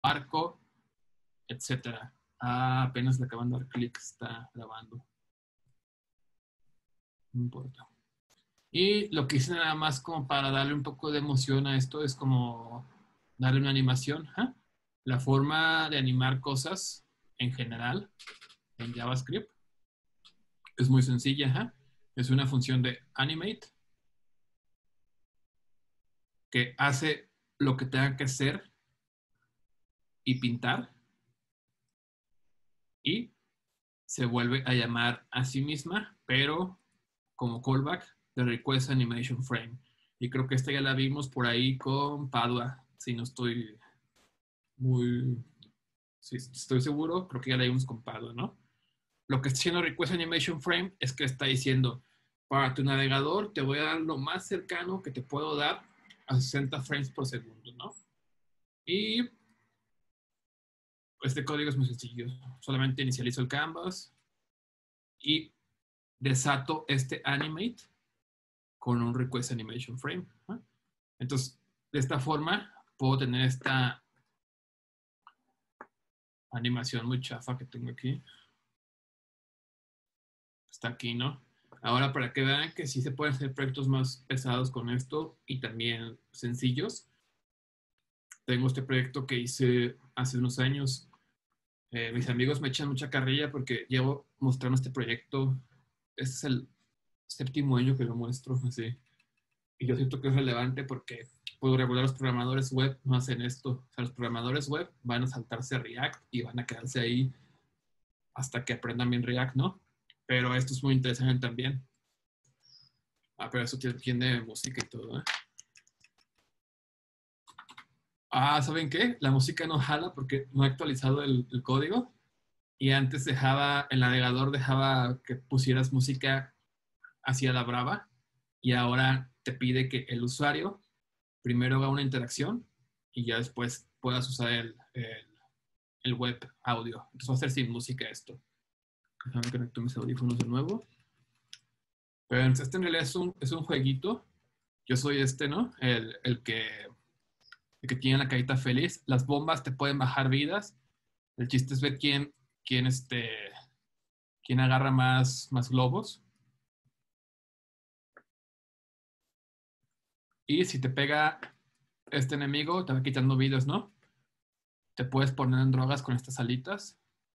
arco, etcétera. Ah, apenas le acaban de dar clic, está grabando. No importa. Y lo que hice nada más como para darle un poco de emoción a esto es como darle una animación. ¿Eh? La forma de animar cosas en general en JavaScript es muy sencilla. ¿Eh? Es una función de animate que hace lo que tenga que hacer y pintar y se vuelve a llamar a sí misma, pero como callback de Request Animation Frame. Y creo que esta ya la vimos por ahí con Padua, si no estoy muy... Si estoy seguro, creo que ya la vimos con Padua, ¿no? Lo que está haciendo Request Animation Frame es que está diciendo, para tu navegador te voy a dar lo más cercano que te puedo dar a 60 frames por segundo, ¿no? Y este código es muy sencillo. Solamente inicializo el canvas y desato este animate con un request animation frame. ¿Eh? Entonces, de esta forma, puedo tener esta animación muy chafa que tengo aquí. Está aquí, ¿no? Ahora, para que vean que sí se pueden hacer proyectos más pesados con esto y también sencillos, tengo este proyecto que hice hace unos años. Mis amigos me echan mucha carrilla porque llevo mostrando este proyecto. Este es el séptimo año que lo muestro, así. Y yo siento que es relevante porque puedo regular los programadores web no hacen esto. O sea, los programadores web van a saltarse React y van a quedarse ahí hasta que aprendan bien React, ¿no? Pero esto es muy interesante también. Ah, pero eso tiene música y todo, ¿eh? Ah, ¿saben qué? La música no jala porque no he actualizado el código. Y antes dejaba, el navegador dejaba que pusieras música hacia la brava. Y ahora te pide que el usuario primero haga una interacción y ya después puedas usar el web audio. Entonces va a ser sin música esto. Déjame conecto mis audífonos de nuevo. Pero este en realidad es un jueguito. Yo soy este, ¿no? El que tiene la carita feliz. Las bombas te pueden bajar vidas. El chiste es ver quién agarra más globos. Y si te pega este enemigo, te va quitando vidas, ¿no? Te puedes poner en drogas con estas alitas.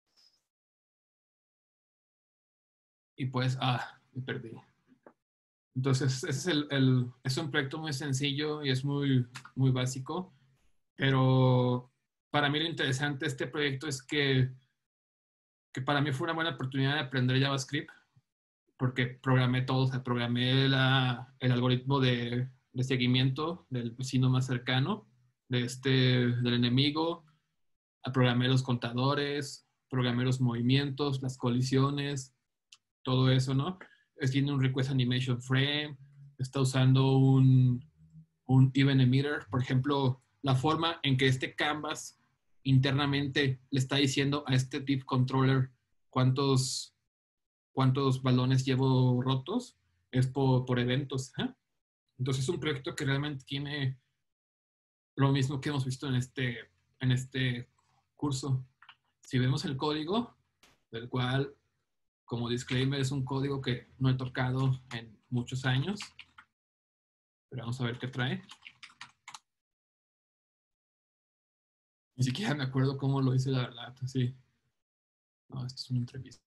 Y pues, me perdí. Entonces, ese es es un proyecto muy sencillo y es muy básico, pero para mí lo interesante de este proyecto es que para mí fue una buena oportunidad de aprender JavaScript, porque programé todo, o sea, programé el algoritmo de seguimiento del vecino más cercano, del enemigo, programé los contadores, programé los movimientos, las colisiones, todo eso, ¿no? Tiene un request animation frame, está usando un event emitter, por ejemplo, la forma en que este canvas internamente le está diciendo a este div controller cuántos balones llevo rotos, es por eventos. ¿Eh? Entonces es un proyecto que realmente tiene lo mismo que hemos visto en este curso. Si vemos el código, del cual, como disclaimer, es un código que no he tocado en muchos años, pero vamos a ver qué trae. Ni siquiera me acuerdo cómo lo hice, la verdad. Sí. No, esto es una entrevista.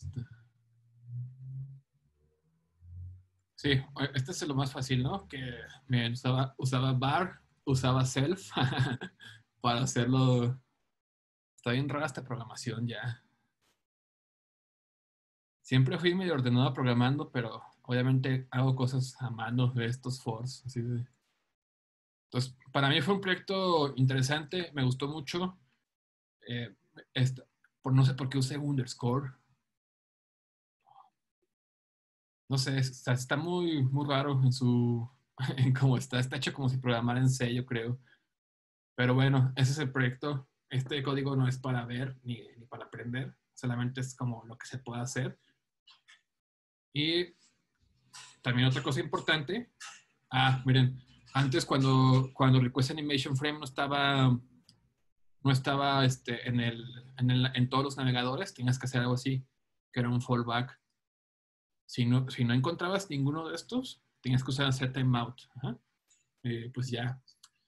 Sí, este es lo más fácil, ¿no? Que me usaba bar, usaba self para hacerlo. Está bien rara esta programación ya. Siempre fui medio ordenado programando, pero obviamente hago cosas a mano de estos fors. Así de... Entonces, para mí fue un proyecto interesante, me gustó mucho. Eh, no sé por qué usé underscore. No sé, está muy raro en cómo está. Está hecho como si programara en C, yo creo. Pero bueno, ese es el proyecto. Este código no es para ver ni para aprender, solamente es como lo que se puede hacer. Y también otra cosa importante. Miren, antes cuando Request Animation Frame no no estaba en todos los navegadores, tenías que hacer algo así, que era un fallback. Si no encontrabas ninguno de estos, tenías que usar set timeout. Pues ya.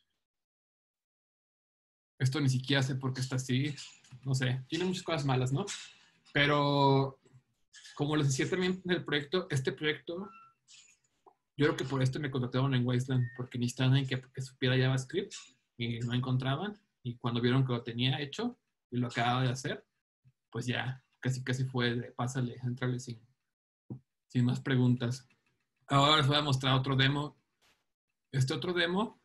Esto ni siquiera sé por qué está así. No sé, tiene muchas cosas malas, ¿no? Pero como les decía también en el proyecto, este proyecto, yo creo que por esto me contrataron en Wasteland, porque necesitaban alguien que supiera JavaScript y no encontraban. Y cuando vieron que lo tenía hecho y lo acababa de hacer, pues ya casi fue de pásale, entrarle sin más preguntas. Ahora les voy a mostrar otro demo. Este otro demo,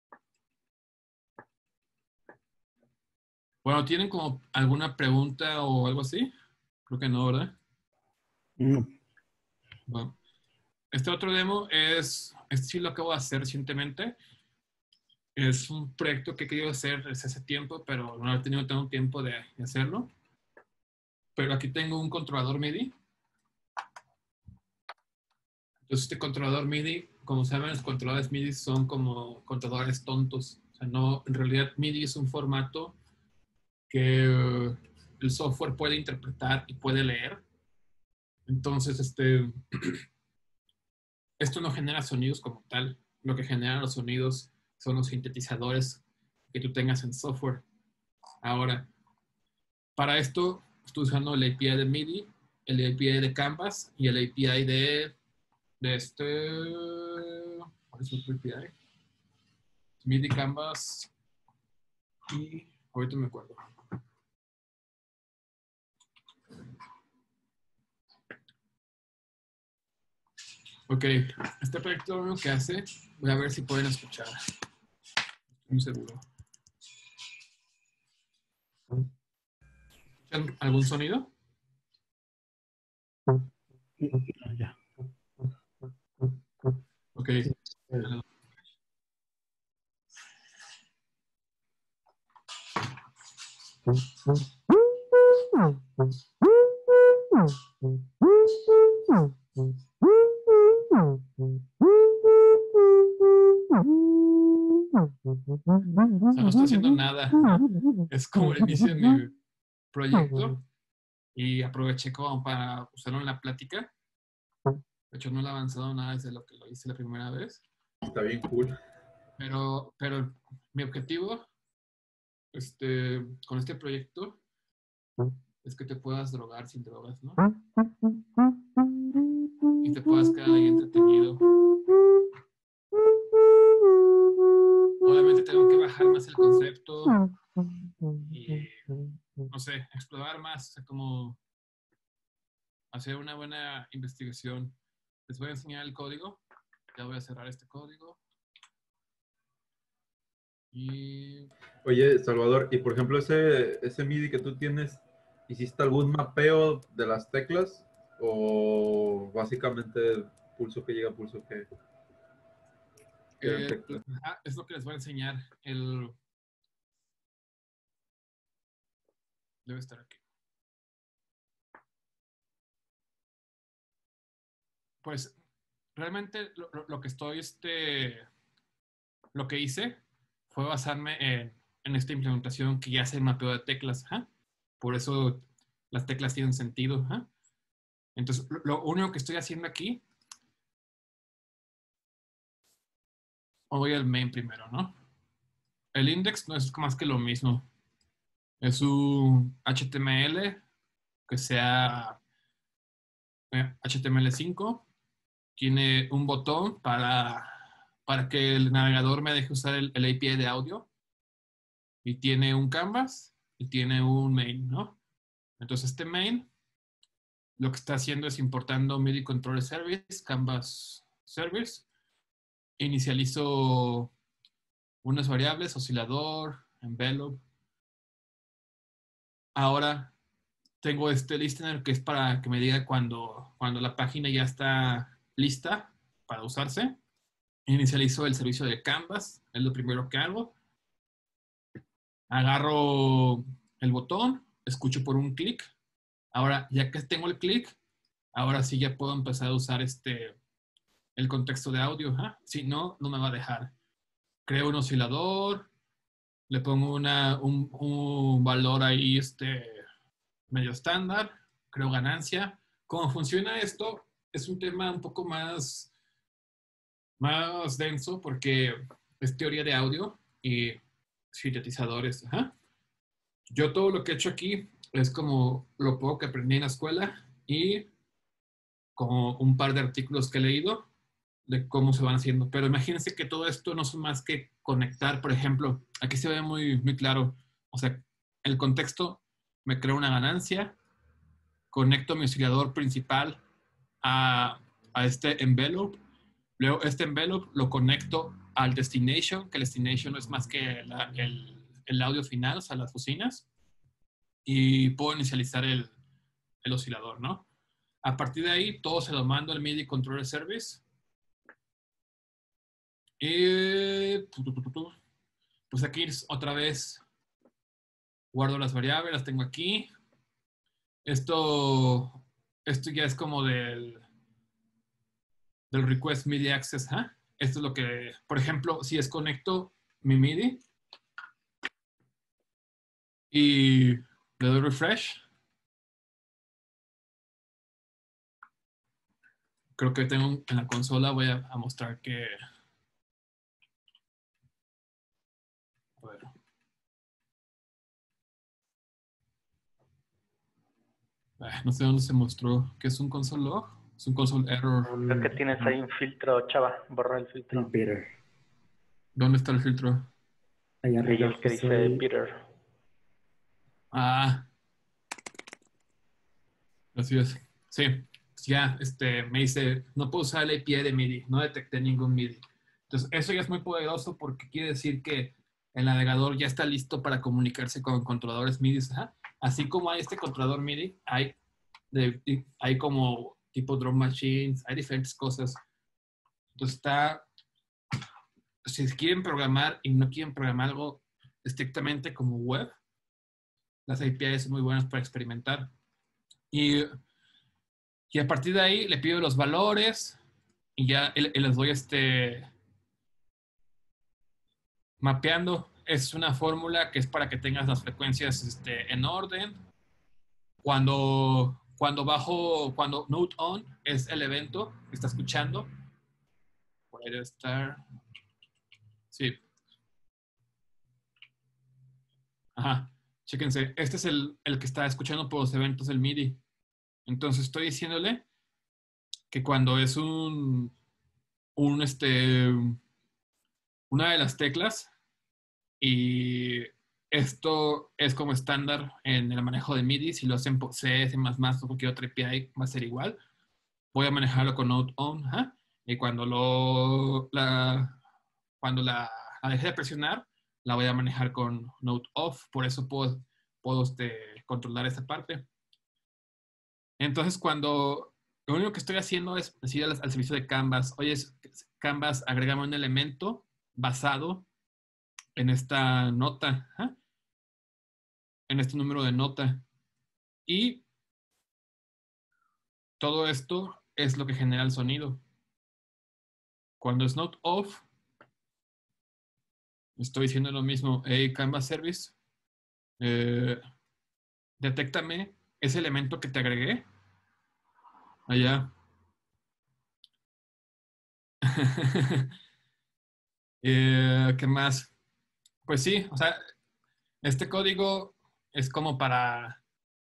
bueno, ¿tienen como alguna pregunta o algo así? Creo que no, ¿verdad? No. Bueno, este otro demo este sí lo acabo de hacer recientemente. Es un proyecto que he querido hacer desde hace tiempo, pero no he tenido tanto tiempo de hacerlo. Pero aquí tengo un controlador MIDI. Entonces este controlador MIDI, como saben, los controladores MIDI son como controladores tontos. O sea, no, en realidad MIDI es un formato que el software puede interpretar y puede leer. Entonces, esto no genera sonidos como tal. Lo que genera los sonidos son los sintetizadores que tú tengas en software. Ahora, para esto estoy usando el API de MIDI, el API de Canvas y el API de ¿cuál es otro API? MIDI Canvas y ahorita me acuerdo. Ok, este proyecto lo que hace, voy a ver si pueden escuchar. Estoy muy seguro. ¿Escuchan algún sonido? Ya. Ok. O sea, no estoy haciendo nada. Es como el inicio de mi proyecto y aproveché como para usarlo en la plática. De hecho, no le he avanzado nada desde lo que lo hice la primera vez. Está bien cool. Pero mi objetivo con este proyecto es que te puedas drogar sin drogas, ¿no? Y te puedas quedar ahí entretenido. Obviamente tengo que bajar más el concepto y, no sé, explorar más, o sea, como hacer una buena investigación. Les voy a enseñar el código. Ya voy a cerrar este código. Y... Oye, Salvador, y por ejemplo, ese MIDI que tú tienes, ¿hiciste algún mapeo de las teclas? ¿O básicamente pulso que llega, pulso que eran teclas? Es lo que les voy a enseñar. Debe estar aquí. Pues realmente lo que lo que hice fue basarme en esta implementación que ya hace el mapeo de teclas. Por eso las teclas tienen sentido. Entonces, lo único que estoy haciendo aquí, voy al main primero, ¿no? El index no es más que lo mismo. Es un HTML que sea HTML5. Tiene un botón para que el navegador me deje usar el API de audio. Y tiene un canvas y tiene un main, ¿no? Entonces este main lo que está haciendo es importando MIDI Controller Service, Canvas Service. Inicializo unas variables, oscilador, envelope. Ahora tengo este listener que es para que me diga cuando la página ya está lista para usarse. Inicializo el servicio de Canvas, es lo primero que hago. Agarro el botón, escucho por un clic. Ahora, ya que tengo el clic, ahora sí ya puedo empezar a usar el contexto de audio. Si no, no me va a dejar. Creo un oscilador, le pongo un valor ahí medio estándar, creo ganancia. ¿Cómo funciona esto? Es un tema un poco más denso porque es teoría de audio y sintetizadores. Ajá. Yo todo lo que he hecho aquí es como lo poco que aprendí en la escuela y como un par de artículos que he leído de cómo se van haciendo. Pero imagínense que todo esto no son más que conectar, por ejemplo, aquí se ve muy, muy claro, o sea, el contexto me crea una ganancia, conecto mi oscilador principal a este envelope, luego este envelope lo conecto al destination, que el destination no es más que el audio final, o sea, las bocinas, y puedo inicializar el oscilador, ¿no? A partir de ahí, todo se lo mando al MIDI Controller Service. Y pues aquí otra vez guardo las variables, las tengo aquí. Esto ya es como del request MIDI access. ¿Eh? Esto es lo que, por ejemplo, si desconecto mi MIDI y le doy refresh, creo que tengo en la consola, voy a mostrar que... A ver. No sé dónde se mostró. ¿Qué es un console log? Es un console error. Creo que tienes ahí un filtro, chava. Borra el filtro. El Peter. ¿Dónde está el filtro? Ahí Ahí arriba. el que justo dice ahí. Peter. Así es. Sí, ya me dice, no puedo usar el API de MIDI, no detecté ningún MIDI. Entonces, eso ya es muy poderoso porque quiere decir que el navegador ya está listo para comunicarse con controladores MIDI. Ajá. Así como hay este controlador MIDI, hay como tipo drum machines, hay diferentes cosas. Entonces, si quieren programar y no quieren programar algo estrictamente como web, las APIs son muy buenas para experimentar. Y a partir de ahí le pido los valores y ya les doy mapeando. Es una fórmula que es para que tengas las frecuencias en orden. Cuando Note On es el evento que está escuchando. Puede estar. Sí. Ajá. Chéquense. Este es el que está escuchando por los eventos del MIDI. Entonces estoy diciéndole que cuando es una de las teclas, y esto es como estándar en el manejo de MIDI, si lo hacen por C, C++ o cualquier otra API va a ser igual. Voy a manejarlo con Note On, ¿eh? Y cuando la deje de presionar, la voy a manejar con Note Off, por eso puedo controlar esta parte. Entonces, lo único que estoy haciendo es decir al servicio de Canvas, oye, Canvas, agrégame un elemento basado en esta nota, ¿eh? En este número de nota. Y todo esto es lo que genera el sonido. Cuando es Note Off, estoy diciendo lo mismo. Hey, Canvas Service, detéctame ese elemento que te agregué allá. ¿Qué más? Pues sí, o sea, este código es como para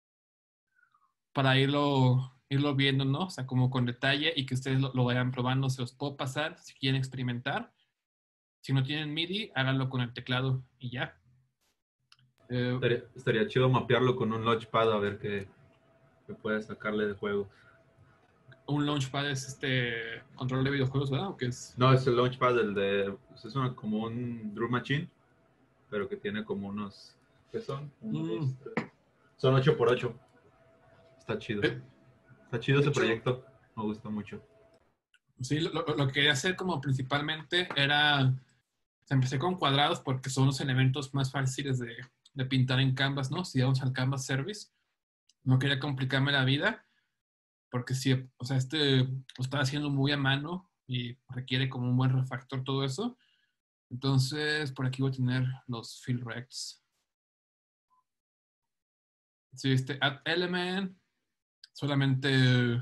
irlo viendo, ¿no? O sea, como con detalle y que ustedes lo vayan probando. Se los puedo pasar si quieren experimentar. Si no tienen MIDI, háganlo con el teclado y ya. Estaría chido mapearlo con un Launchpad a ver qué puede sacarle de juego. Un Launchpad es control de videojuegos, ¿verdad? ¿O qué es? No, es el Launchpad, pues es como un Drum Machine, pero que tiene como unos... ¿Qué son? 1, 2, 3. Son 8x8. Está chido. Está chido ese proyecto. Me gusta mucho. Sí, lo que quería hacer como principalmente era... empecé con cuadrados porque son los elementos más fáciles de pintar en Canvas, ¿no? Si vamos al Canvas Service. No quería complicarme la vida porque sí, o sea, lo estaba haciendo muy a mano y requiere como un buen refactor todo eso. Entonces, por aquí voy a tener los field rects. Si add element, solamente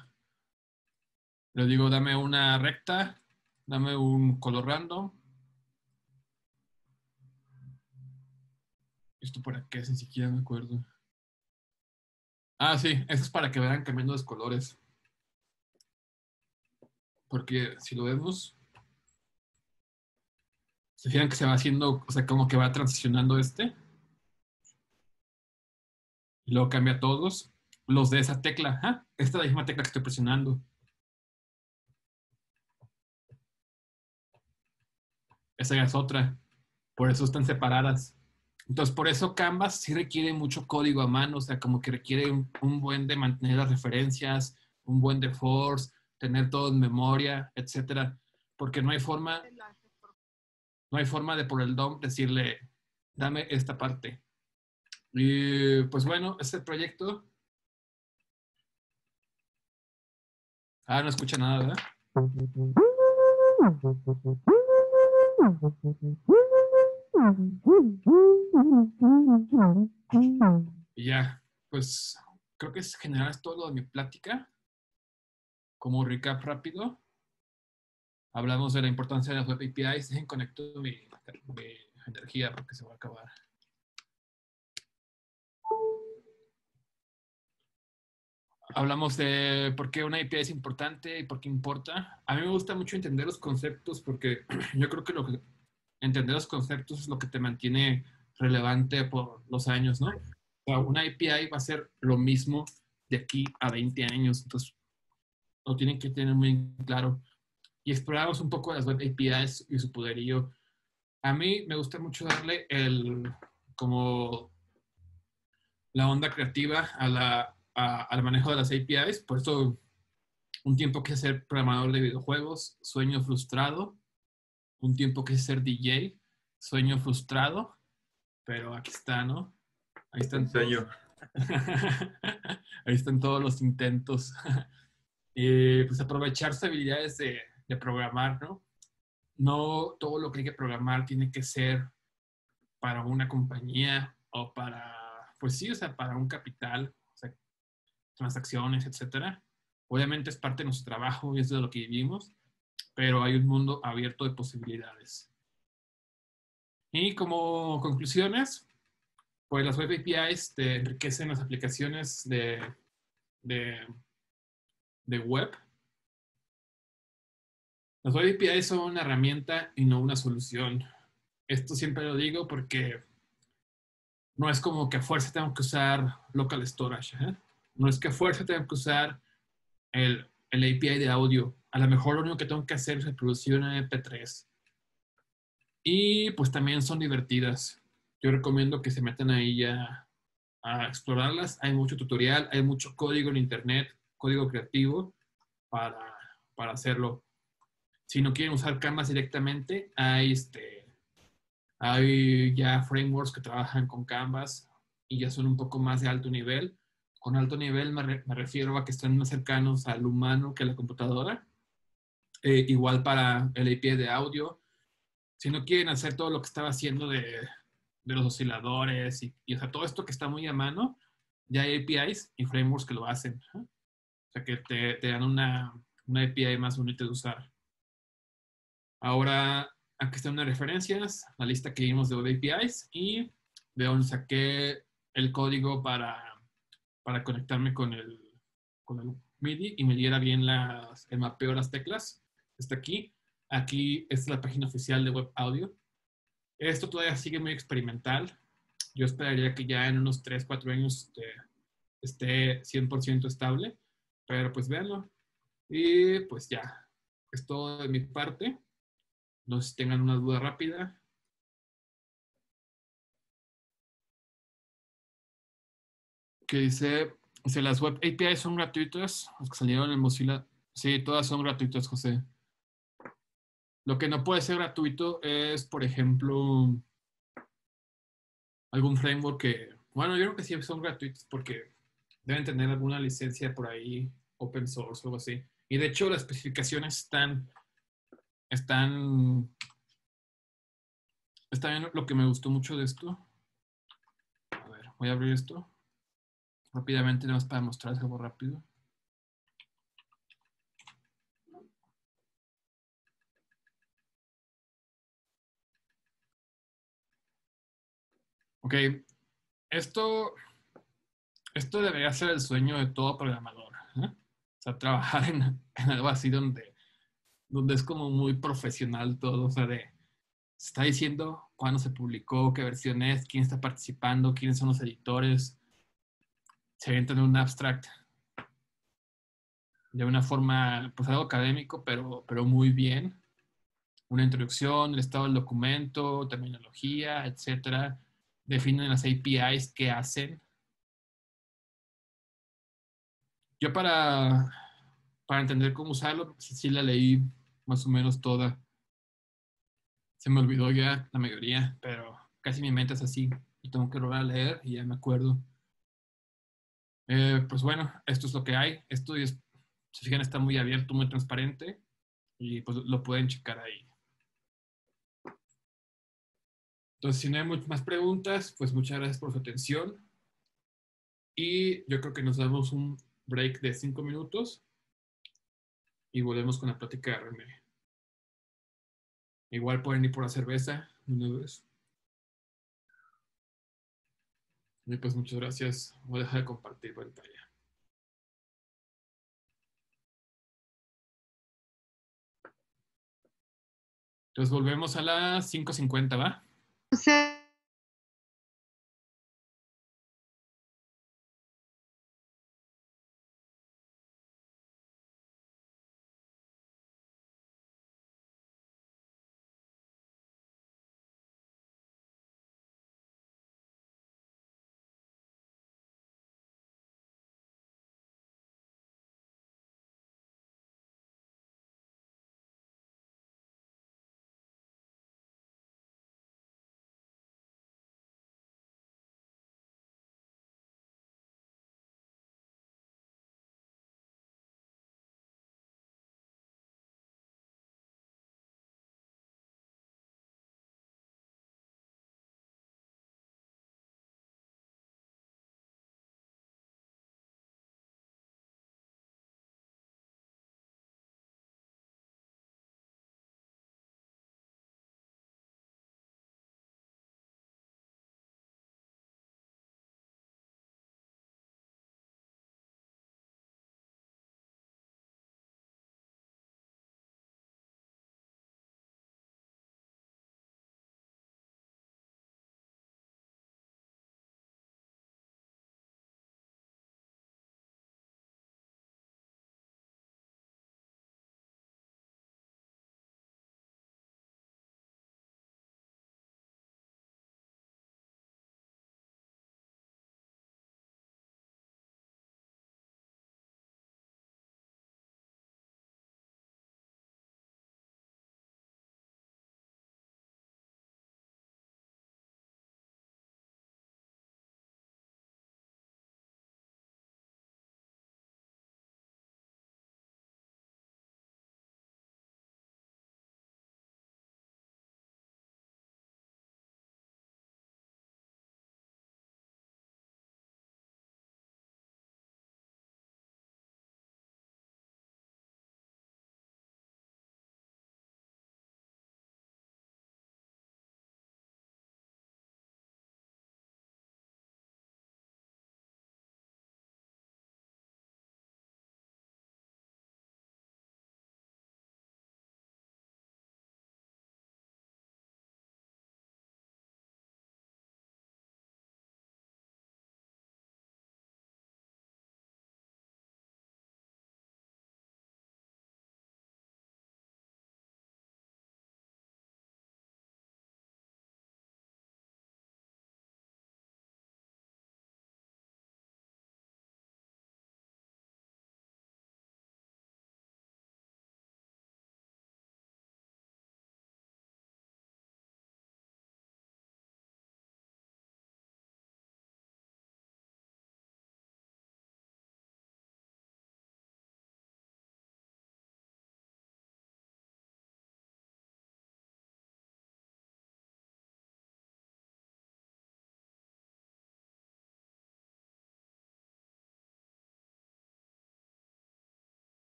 le digo, dame una recta, dame un color random. ¿Esto para qué? Ni siquiera me acuerdo. Ah, sí, eso es para que vayan cambiando los colores. Porque si lo vemos, se fijan que se va haciendo, o sea, como que va transicionando y luego cambia todos los de esa tecla. ¿Ah? Esta es la misma tecla que estoy presionando. Esa ya es otra. Por eso están separadas. Entonces, por eso Canvas sí requiere mucho código a mano, o sea, como que requiere un buen de mantener las referencias, un buen de force, tener todo en memoria, etcétera. Porque no hay forma de por el DOM decirle, dame esta parte. Y pues bueno, este proyecto. Ah, no escucha nada, ¿verdad? Y ya, pues creo que en general es todo lo de mi plática. Como recap rápido, hablamos de la importancia de las web APIs. Dejen conecto mi energía porque se va a acabar. Hablamos de por qué una API es importante y por qué importa. A mí me gusta mucho entender los conceptos porque yo creo que entender los conceptos es lo que te mantiene relevante por los años, ¿no? O sea, una API va a ser lo mismo de aquí a 20 años, entonces lo tienen que tener muy claro. Y exploramos un poco las web APIs y su poderío. A mí me gusta mucho darle como la onda creativa al manejo de las APIs. Por eso un tiempo quise ser programador de videojuegos, sueño frustrado. Un tiempo quise ser DJ, sueño frustrado. Pero aquí está, ¿no? Ahí están todos. Ahí están todos los intentos. Y pues aprovechar sus habilidades de programar, ¿no? No todo lo que hay que programar tiene que ser para una compañía o para, pues sí, o sea, para un capital, o sea, transacciones, etcétera. Obviamente es parte de nuestro trabajo y es de lo que vivimos, pero hay un mundo abierto de posibilidades. Y como conclusiones, pues las web APIs te enriquecen las aplicaciones de, de web. Las web APIs son una herramienta y no una solución. Esto siempre lo digo porque no es como que a fuerza tengo que usar local storage. ¿Eh? No es que a fuerza tengo que usar el API de audio. A lo mejor lo único que tengo que hacer es reproducir una MP3. Y pues también son divertidas. Yo recomiendo que se metan ahí ya a explorarlas. Hay mucho tutorial, hay mucho código en internet, código creativo para, para hacerlo. Si no quieren usar Canvas directamente, hay ya frameworks que trabajan con Canvas y ya son un poco más de alto nivel. Con alto nivel me refiero a que están más cercanos al humano que a la computadora. Igual para el API de audio. Si no quieren hacer todo lo que estaba haciendo de los osciladores o sea, todo esto que está muy a mano, ya hay APIs y frameworks que lo hacen. ¿Eh? O sea, que te dan una API más bonita de usar. Ahora, aquí están unas referencias, la lista que vimos de web APIs y de donde saqué el código para conectarme con el MIDI y me diera bien el mapeo de las teclas. Está aquí. Aquí es la página oficial de Web Audio. Esto todavía sigue muy experimental. Yo esperaría que ya en unos 3, 4 años esté 100% estable. Pero pues véanlo. Y pues ya. Es todo de mi parte. No sé si tengan una duda rápida. Que dice, si las web APIs son gratuitas, las que salieron en Mozilla. Sí, todas son gratuitas, José. Lo que no puede ser gratuito es, por ejemplo, algún framework que, bueno, yo creo que sí son gratuitos porque deben tener alguna licencia por ahí, open source o algo así. Y de hecho las especificaciones están es también lo que me gustó mucho de esto. A ver, voy a abrir esto rápidamente, nada más para mostrarles algo rápido. Ok, esto, esto debería ser el sueño de todo programador, ¿eh? O sea, trabajar en algo así donde es como muy profesional todo, o sea, se está diciendo cuándo se publicó, qué versión es, quién está participando, quiénes son los editores, se avientan un abstract de una forma, pues algo académico, pero muy bien. Una introducción, el estado del documento, terminología, etcétera. Definen las APIs que hacen. Yo para entender cómo usarlo, sí la leí más o menos toda. Se me olvidó ya la mayoría, pero casi mi mente es así. Y tengo que volver a leer y ya me acuerdo. Pues bueno, esto es lo que hay. Esto es, si fijan, está muy abierto, muy transparente y pues lo pueden checar ahí. Entonces, si no hay más preguntas, pues muchas gracias por su atención y yo creo que nos damos un break de 5 minutos y volvemos con la plática de René. Igual pueden ir por la cerveza una vez. Y pues muchas gracias. Voy a dejar de compartir pantalla. Entonces volvemos a las 5:50, ¿va? sea,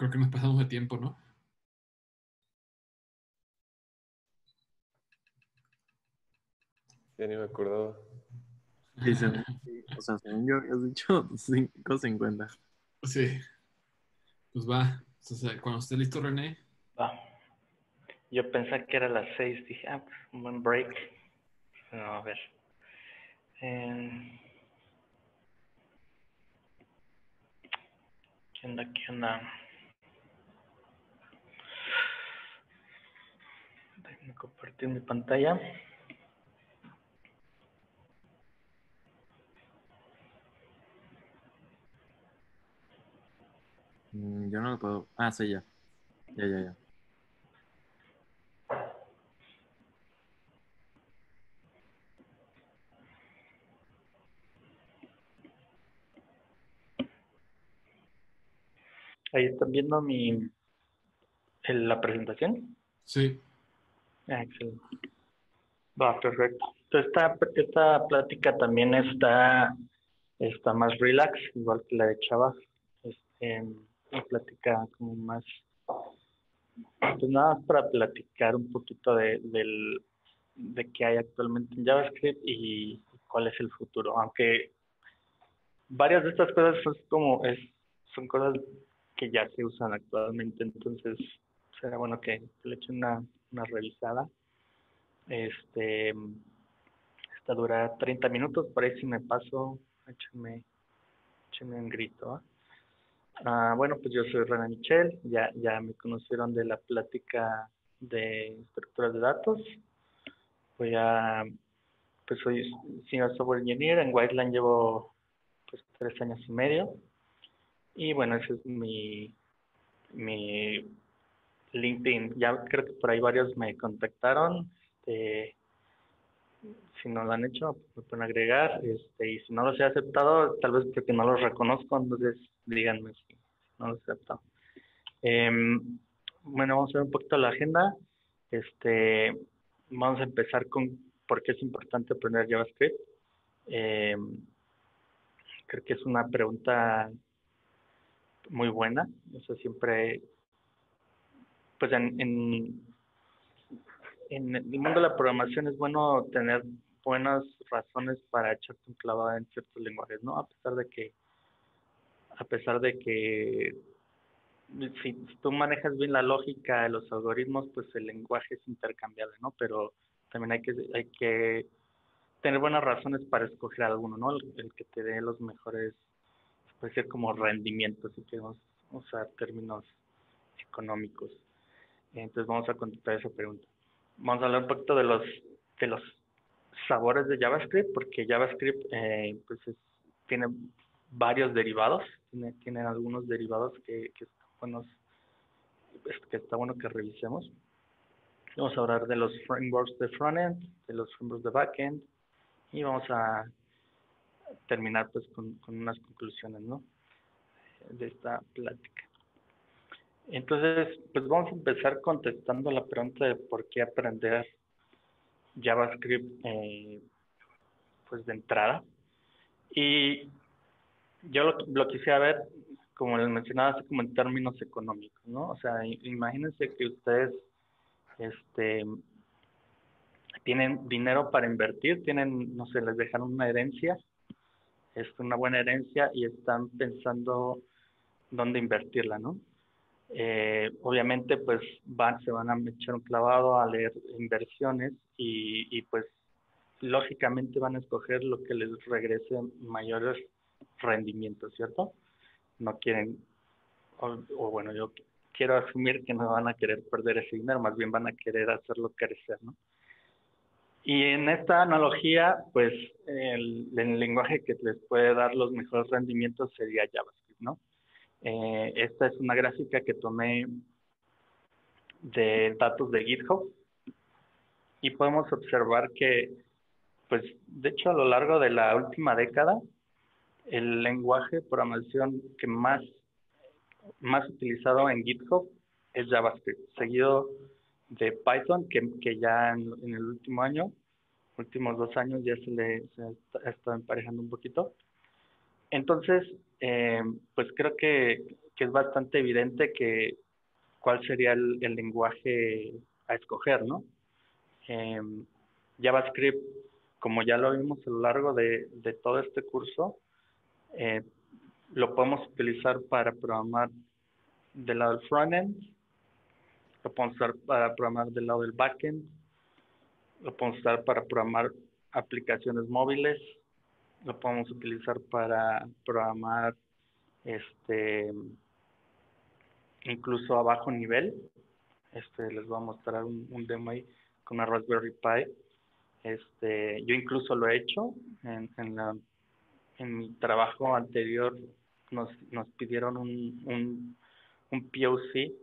creo que nos pasamos de tiempo, ¿no? Ya ni me acordaba. Sí, o sea, según yo habías dicho 5:50. Sí, pues va. Entonces, cuando esté listo, René. Va. Yo pensé que era las 6. Dije, pues, un buen break. No, a ver. ¿Qué onda? ¿Qué onda? Déjenme compartir mi pantalla. Yo no lo puedo. Ah, sí, ya. Ya. Ahí están viendo la presentación. Sí, Excelente. Va, perfecto. Entonces, esta plática también está más relax, igual que la de Chava. Una plática como más, pues nada más para platicar un poquito de qué hay actualmente en JavaScript y cuál es el futuro. Aunque varias de estas cosas son cosas que ya se usan actualmente, entonces será bueno que le echen una revisada. Esta dura 30 minutos, por ahí si me paso, échenme un grito. Bueno, pues yo soy René Michel, ya me conocieron de la plática de estructuras de datos. Pues soy Senior Software Engineer, en Whiteland llevo pues 3 años y medio. Y bueno, ese es mi LinkedIn. Ya creo que por ahí varios me contactaron. Si no lo han hecho, pues me pueden agregar. Y si no los he aceptado, tal vez porque no los reconozco, entonces díganme si no los he aceptado. Bueno, vamos a ver un poquito la agenda. Vamos a empezar con por qué es importante aprender JavaScript. Creo que es una pregunta muy buena. O sea, siempre, pues en el mundo de la programación es bueno tener buenas razones para echarte un clavado en ciertos lenguajes, ¿no? A pesar de que si tú manejas bien la lógica de los algoritmos, pues el lenguaje es intercambiable, ¿no? Pero también hay que tener buenas razones para escoger alguno, ¿no? El que te dé los mejores, puede ser como rendimientos, si queremos usar términos económicos. Entonces vamos a contestar esa pregunta. Vamos a hablar un poquito de los sabores de JavaScript, porque JavaScript pues tiene varios derivados, tiene algunos derivados que están buenos, que está bueno que revisemos. Vamos a hablar de los frameworks de frontend, de los frameworks de backend, y vamos a terminar pues con unas conclusiones, ¿no? De esta plática. Entonces, pues vamos a empezar contestando la pregunta de por qué aprender JavaScript pues de entrada. Y yo lo quisiera ver, como les mencionaba, así como en términos económicos, ¿no? O sea, imagínense que ustedes tienen dinero para invertir, no sé, les dejaron una herencia, es una buena herencia y están pensando dónde invertirla, ¿no? Obviamente, pues se van a echar un clavado a leer inversiones y pues lógicamente van a escoger lo que les regrese mayores rendimientos, ¿cierto? No quieren, o bueno, yo quiero asumir que no van a querer perder ese dinero, más bien van a querer hacerlo crecer, ¿no? Y en esta analogía, pues el lenguaje que les puede dar los mejores rendimientos sería JavaScript, ¿no? Esta es una gráfica que tomé de datos de GitHub y podemos observar que, pues, de hecho, a lo largo de la última década, el lenguaje de programación que más utilizado en GitHub es JavaScript, seguido de Python, que ya en el último año, últimos 2 años, ya se ha estado emparejando un poquito. Entonces, pues creo que que es bastante evidente que cuál sería el lenguaje a escoger, ¿no? JavaScript, como ya lo vimos a lo largo de todo este curso, lo podemos utilizar para programar del lado del frontend, lo podemos usar para programar del lado del backend, lo podemos usar para programar aplicaciones móviles, lo podemos utilizar para programar incluso a bajo nivel. Les voy a mostrar un demo ahí con una Raspberry Pi. Yo incluso lo he hecho en mi trabajo anterior. Nos pidieron un POC.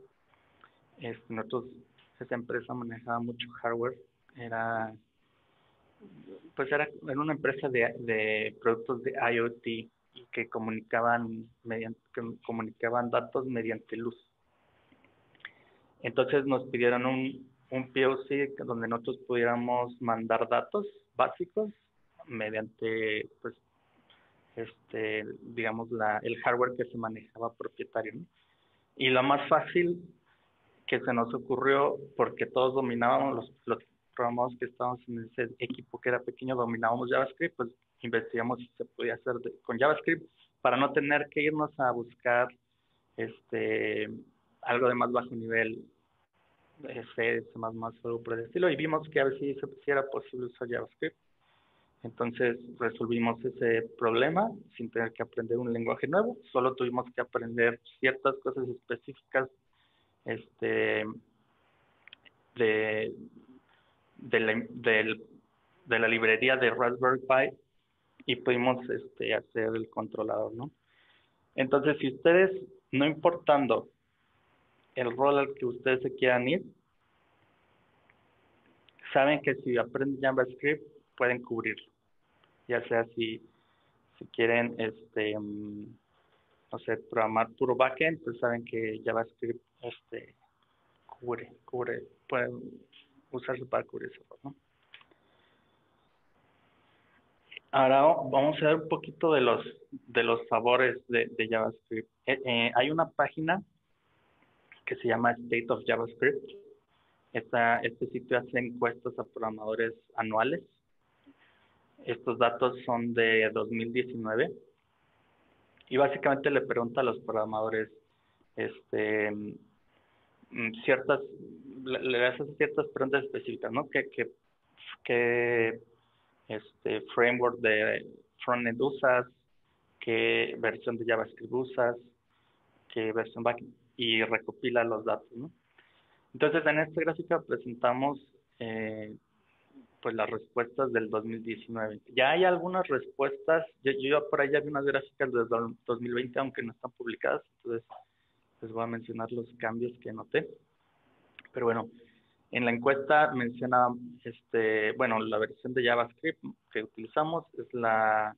Esa empresa manejaba mucho hardware. Era una empresa de productos de IoT y que comunicaban datos mediante luz. Entonces nos pidieron un POC donde nosotros pudiéramos mandar datos básicos mediante, pues, digamos, el hardware que se manejaba propietario, ¿no? Y lo más fácil que se nos ocurrió, porque todos dominábamos, los programadores que estábamos en ese equipo que era pequeño, dominábamos JavaScript, pues investigamos si se podía hacer con JavaScript para no tener que irnos a buscar algo de más bajo nivel, C, C++, algo por el estilo, y vimos que a ver si era posible usar JavaScript. Entonces resolvimos ese problema sin tener que aprender un lenguaje nuevo, solo tuvimos que aprender ciertas cosas específicas de la librería de Raspberry Pi y pudimos hacer el controlador, ¿no? Entonces, si ustedes, no importando el rol al que ustedes se quieran ir, saben que si aprenden JavaScript pueden cubrirlo, ya sea si quieren no sé, programar puro backend, pues saben que JavaScript cubre, pueden usarse para cubrir eso, ¿no? Ahora vamos a ver un poquito de los sabores de JavaScript. Hay una página que se llama State of JavaScript. Este sitio hace encuestas a programadores anuales. Estos datos son de 2019 y básicamente le pregunta a los programadores le hacen ciertas preguntas específicas, ¿no? ¿Qué framework de frontend usas? ¿Qué versión de JavaScript usas? ¿Qué versión backend? Y recopila los datos, ¿no? Entonces, en esta gráfica presentamos pues las respuestas del 2019. Ya hay algunas respuestas, yo por ahí ya vi unas gráficas del 2020, aunque no están publicadas, entonces les voy a mencionar los cambios que noté. Pero bueno, en la encuesta menciona, bueno, la versión de JavaScript que utilizamos es la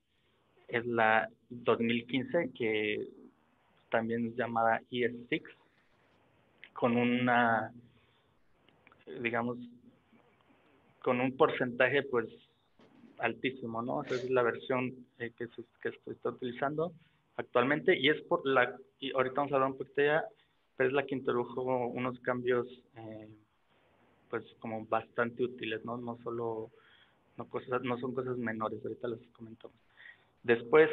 2015, que también es llamada ES6, con digamos, con un porcentaje pues altísimo, ¿no? Esa es la versión que se está utilizando actualmente y y ahorita vamos a hablar un poquito ya, pero es la que introdujo unos cambios pues como bastante útiles, ¿no? No son cosas menores, ahorita les comentamos. Después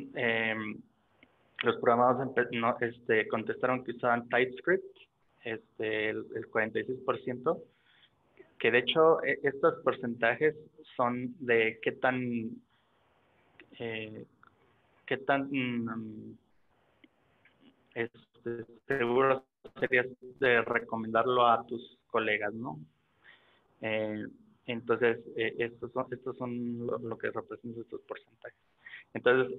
los programadores contestaron que usaban TypeScript, el 46%, que de hecho estos porcentajes son de qué tan seguro serías de recomendarlo a tus colegas, ¿no? Entonces, estos son lo que representan estos porcentajes. Entonces,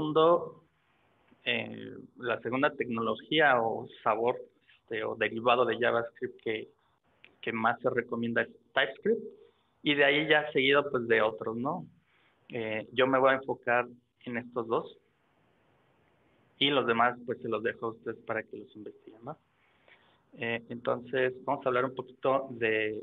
la segunda tecnología o sabor o derivado de JavaScript que más se recomienda es TypeScript, y de ahí ya seguido pues de otros, ¿no? Yo me voy a enfocar en estos dos y los demás pues se los dejo a ustedes para que los investiguen, ¿no? Entonces vamos a hablar un poquito de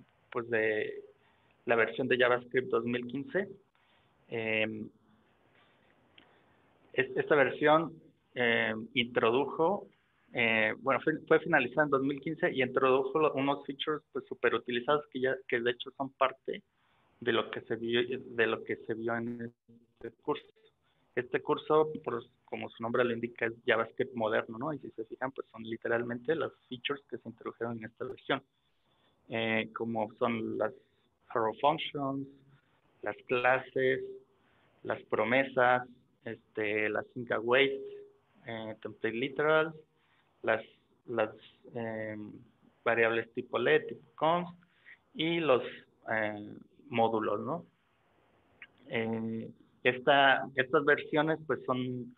la versión de JavaScript 2015. Esta versión introdujo, bueno, fue finalizado en 2015 y introdujo unos features pues súper utilizados que de hecho son parte de lo que se vio en este curso. Este curso, como su nombre lo indica, es JavaScript moderno, ¿no? Y si se fijan, pues son literalmente los features que se introdujeron en esta versión, como son las arrow functions, las clases, las promesas, las sync await, template literal, las variables tipo let, tipo const, y los módulos, ¿no? Estas versiones pues son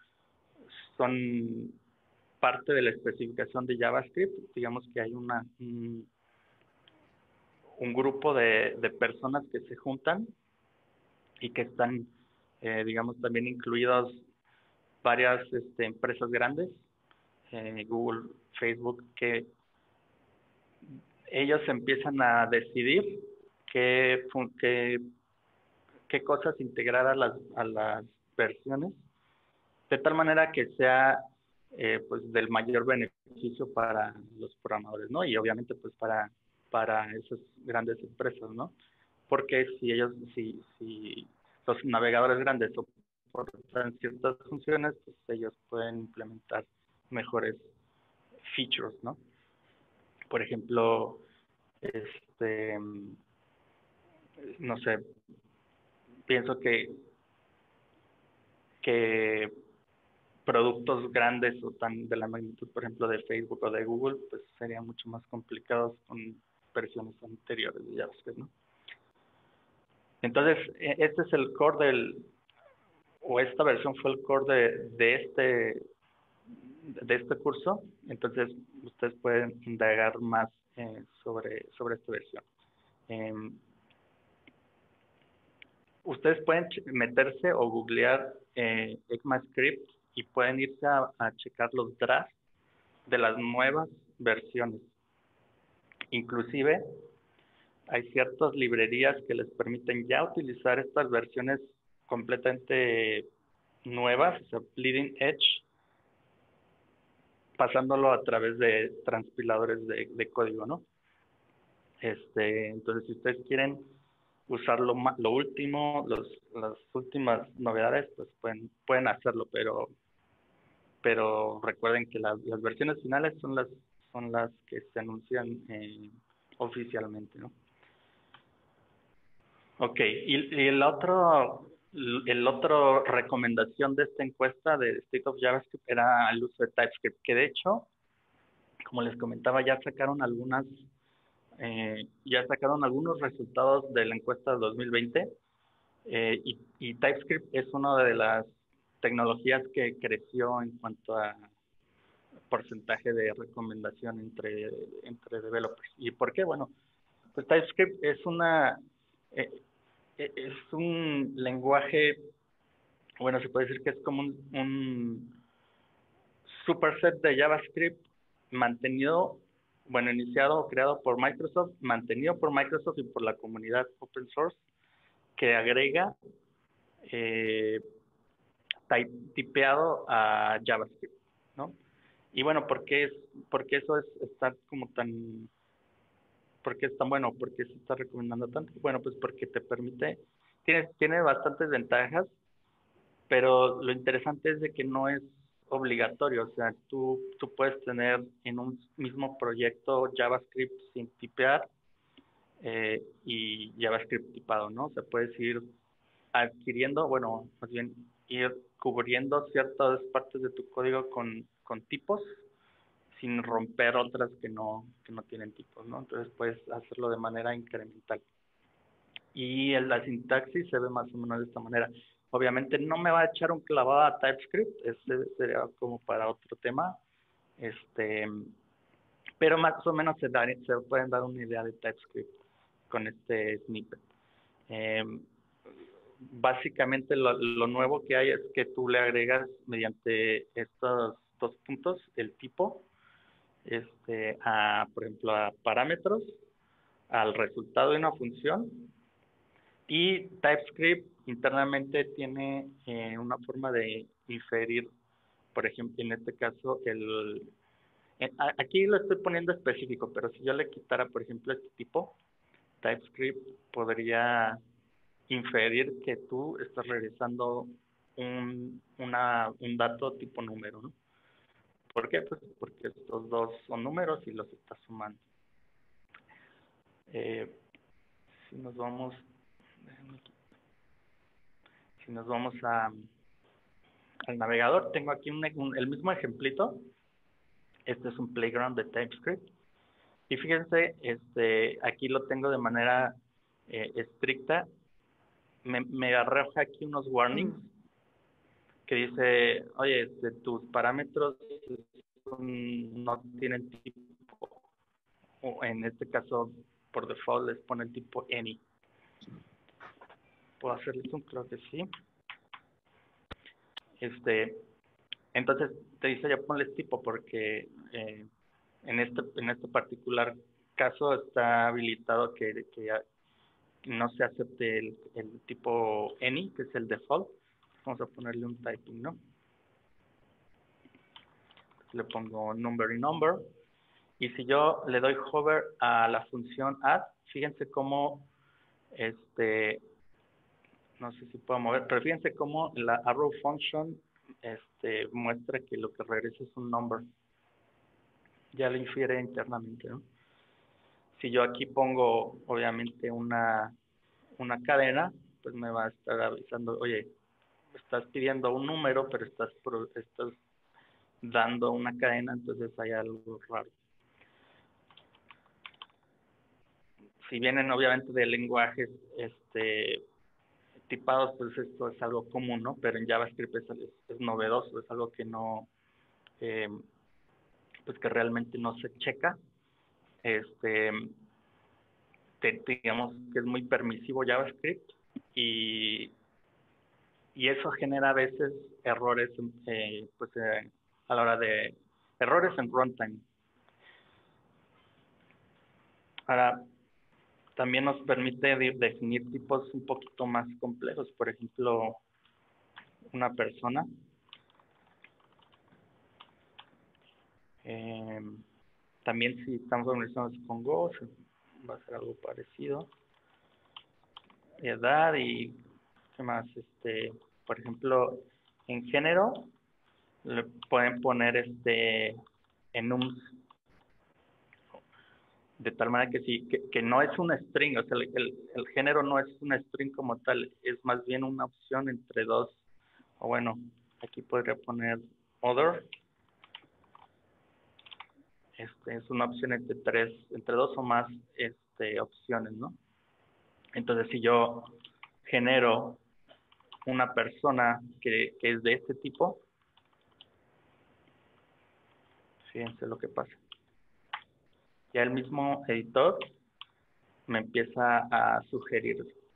parte de la especificación de JavaScript. Digamos que hay un grupo de personas que se juntan y que están, digamos, también incluidos varias empresas grandes, Google, Facebook, que ellos empiezan a decidir qué cosas integrar a las versiones, de tal manera que sea pues del mayor beneficio para los programadores, ¿no? Y obviamente pues para esas grandes empresas, ¿no? Porque si los navegadores grandes soportan ciertas funciones, pues ellos pueden implementar mejores features, ¿no? Por ejemplo, no sé, pienso que productos grandes o tan de la magnitud, por ejemplo, de Facebook o de Google, pues serían mucho más complicados con versiones anteriores de JavaScript, ¿no? Entonces, este es el core esta versión fue el core de este curso. Entonces, ustedes pueden indagar más sobre esta versión. Ustedes pueden meterse o googlear ECMAScript y pueden irse a checar los drafts de las nuevas versiones. Inclusive, hay ciertas librerías que les permiten ya utilizar estas versiones completamente nuevas, o sea, bleeding edge, pasándolo a través de transpiladores de código, ¿no? Entonces, si ustedes quieren usar lo último, las últimas novedades, pues pueden hacerlo, pero recuerden que las versiones finales son las que se anuncian oficialmente, ¿no? Ok, y el otro recomendación de esta encuesta de State of JavaScript era el uso de TypeScript, que de hecho, como les comentaba, ya sacaron algunos resultados de la encuesta de 2020, y TypeScript es una de las tecnologías que creció en cuanto a porcentaje de recomendación entre developers. ¿Y por qué? Bueno, pues TypeScript es un lenguaje, bueno, se puede decir que es como un superset de JavaScript iniciado o creado por Microsoft, mantenido por Microsoft y por la comunidad open source, que agrega tipeado a JavaScript, ¿no? Y bueno, ¿por qué está como tan... ¿Por qué es tan bueno? ¿Por qué se está recomendando tanto? Bueno, pues porque te permite... Tiene bastantes ventajas, pero lo interesante es de que no es obligatorio. O sea, tú puedes tener en un mismo proyecto JavaScript sin tipear y JavaScript tipado, ¿no? O sea, puedes ir adquiriendo, bueno, más bien ir cubriendo ciertas partes de tu código con tipos sin romper otras que no tienen tipos, ¿no? Entonces puedes hacerlo de manera incremental. Y la sintaxis se ve más o menos de esta manera. Obviamente no me va a echar un clavado a TypeScript, sería como para otro tema, pero más o menos se pueden dar una idea de TypeScript con este snippet. Básicamente lo nuevo que hay es que tú le agregas mediante estos dos puntos el tipo, por ejemplo, a parámetros, al resultado de una función, y TypeScript internamente tiene una forma de inferir por ejemplo, en este caso, aquí lo estoy poniendo específico, pero si yo le quitara, por ejemplo, este tipo, TypeScript podría inferir que tú estás regresando un dato tipo número, ¿no? ¿Por qué? Pues porque estos dos son números y los estás sumando. Si nos vamos, si nos vamos al navegador, tengo aquí el mismo ejemplito. Este es un playground de TypeScript. Y fíjense, aquí lo tengo de manera estricta. Me arroja aquí unos warnings que dice, oye, tus parámetros no tienen tipo, o en este caso, por default les pone el tipo any. ¿Puedo hacerle zoom? Creo que sí. Entonces te dice ya ponles tipo porque en este particular caso está habilitado que no se acepte el tipo any, que es el default. Vamos a ponerle un typing, ¿no? Le pongo number y number. Y si yo le doy hover a la función add, fíjense cómo, no sé si puedo mover, pero fíjense cómo la arrow function muestra que lo que regresa es un number. Ya lo infiere internamente, ¿no? Si yo aquí pongo, obviamente, una cadena, pues me va a estar avisando, oye, estás pidiendo un número, pero estás dando una cadena, entonces hay algo raro. Si vienen obviamente de lenguajes tipados, pues esto es algo común, ¿no? Pero en JavaScript es novedoso, es algo que no, pues que realmente no se checa. Digamos que es muy permisivo JavaScript y eso genera a veces errores, a la hora de errores en runtime. Ahora, también nos permite definir tipos un poquito más complejos. Por ejemplo, una persona. También si estamos organizados con Go, va a ser algo parecido. Edad y ¿qué más? Por ejemplo, en género, le pueden poner enums, de tal manera que sí, que no es un string, o sea, el género no es un string como tal, es más bien una opción entre dos, o bueno, aquí podría poner other, es una opción entre dos o más opciones, ¿no? Entonces, si yo genero una persona que es de este tipo, fíjense lo que pasa. Ya el mismo editor me empieza a sugerir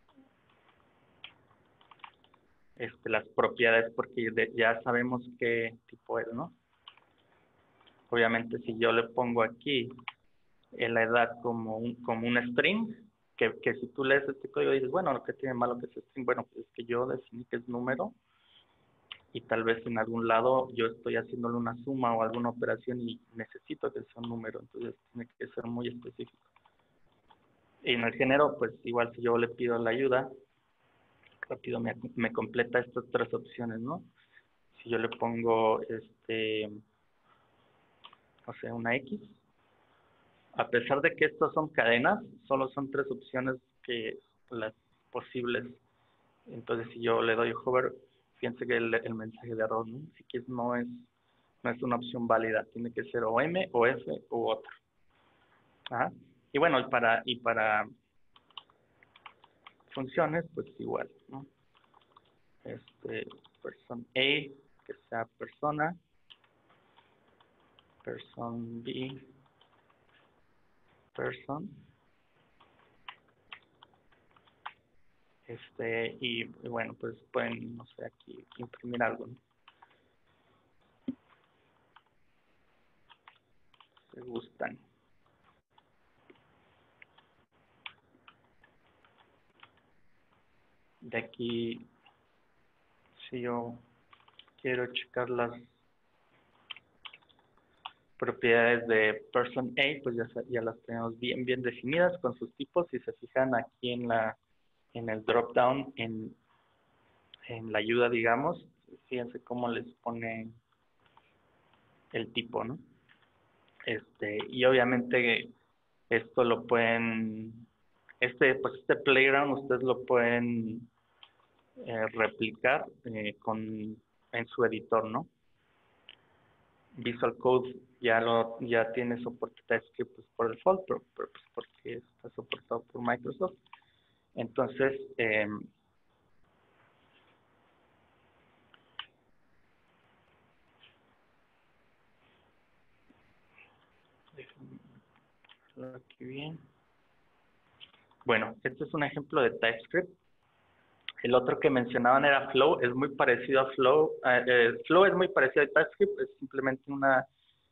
las propiedades porque ya sabemos qué tipo es, ¿no? Obviamente si yo le pongo aquí en la edad como un string, que si tú lees este código y dices, bueno, lo que tiene malo que es string, bueno, pues es que yo definí que es número y tal vez en algún lado yo estoy haciéndole una suma o alguna operación y necesito que sea un número, entonces tiene que ser muy específico. Y en el género, pues igual si yo le pido la ayuda, rápido me completa estas tres opciones, ¿no? Si yo le pongo, o sea, una X, a pesar de que estos son cadenas, solo son tres opciones que las posibles. Entonces, si yo le doy hover, fíjense que el mensaje de error, ¿no? X no es una opción válida, tiene que ser o M, o F, u otra. Ajá. Y bueno, y para funciones, pues igual, ¿no? Person A, que sea persona, person B, person, y bueno, pues pueden, no sé, aquí imprimir algo, ¿no? Se gustan. De aquí, si yo quiero checar las propiedades de person A, pues ya las tenemos bien definidas con sus tipos. Si se fijan aquí en el drop down, en la ayuda, digamos, fíjense cómo les pone el tipo, ¿no? Y obviamente esto lo pueden, pues este playground ustedes lo pueden replicar en su editor, ¿no? Visual Code ya tiene soporte TypeScript pues, por default, pero pues porque está soportado por Microsoft. Entonces, déjenme verlo aquí bien. Bueno, este es un ejemplo de TypeScript. El otro que mencionaban era Flow, es muy parecido a Flow. Flow es muy parecido a TypeScript, es simplemente una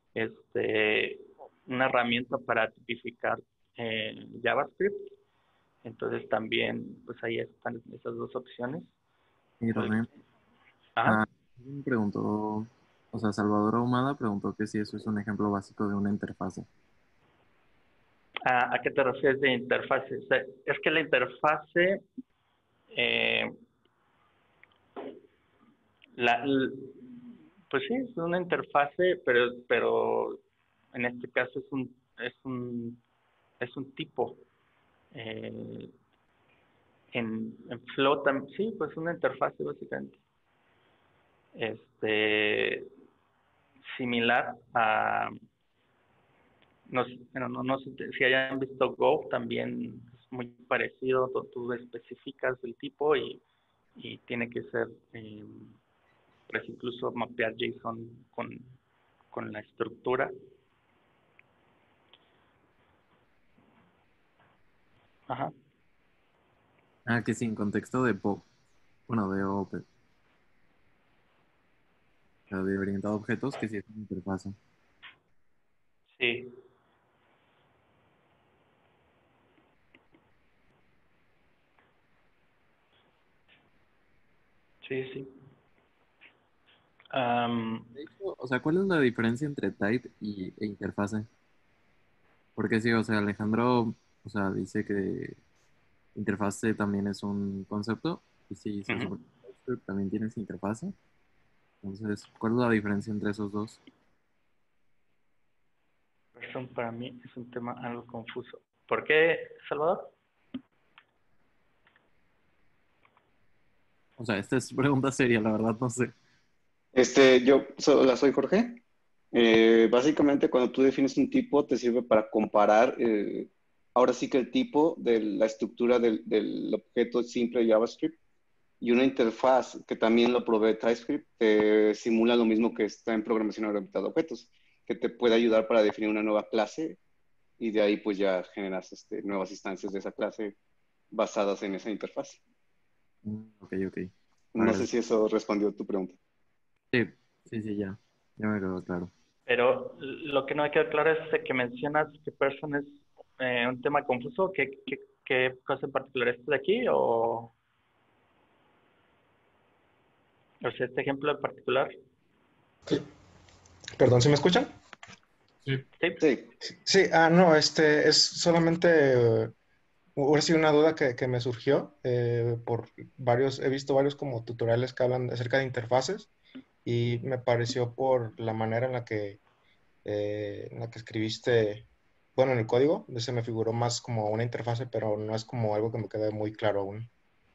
herramienta para tipificar JavaScript. Entonces también, pues ahí están esas dos opciones. Y René, Ajá. alguien preguntó, o sea, Salvador Ahumada preguntó que si eso es un ejemplo básico de una interfase. ¿A qué te refieres de interfase? O sea, es que la interfase, pues sí, es una interfase, pero en este caso es un tipo. En Flow también, sí, pues una interfase básicamente. Similar a, no sé si hayan visto Go, también es muy parecido. Tú especificas el tipo y tiene que ser, pues incluso mapear JSON con la estructura. Ajá. Que sí, en contexto de POP, bueno, de OP, o sea, de orientado a objetos, que sí es una interfase. Sí. Sí, sí. De hecho, o sea, ¿cuál es la diferencia entre type e interfase? Porque sí, o sea, Alejandro, o sea, dice que interfase también es un concepto, y sí, se Ujú. supone que TypeScript también tiene esa interfase. Entonces, ¿cuál es la diferencia entre esos dos? Eso para mí es un tema algo confuso. ¿Por qué, Salvador? O sea, esta es pregunta seria, la verdad, no sé. Hola, soy Jorge. Básicamente, cuando tú defines un tipo, te sirve para comparar, ahora sí que el tipo de la estructura del objeto simple de JavaScript y una interfaz que también lo provee TypeScript, te simula lo mismo que está en programación orientada a objetos, que te puede ayudar para definir una nueva clase y de ahí pues ya generas nuevas instancias de esa clase basadas en esa interfaz. Ok, ok. No sé Agradezco. si eso respondió tu pregunta. Sí, sí, sí, ya. Ya me quedó claro. Pero lo que no me queda claro es que mencionas que person es un tema confuso. ¿Qué cosa en particular es de aquí? O sea, este ejemplo en particular. Perdón, ¿sí me escuchan? Sí. Sí. Sí. Sí, no, es solamente, hubiera sido una duda que me surgió por he visto varios como tutoriales que hablan acerca de interfaces y me pareció por la manera en la que escribiste, bueno, en el código, se me figuró más como una interfase, pero no es como algo que me quede muy claro aún.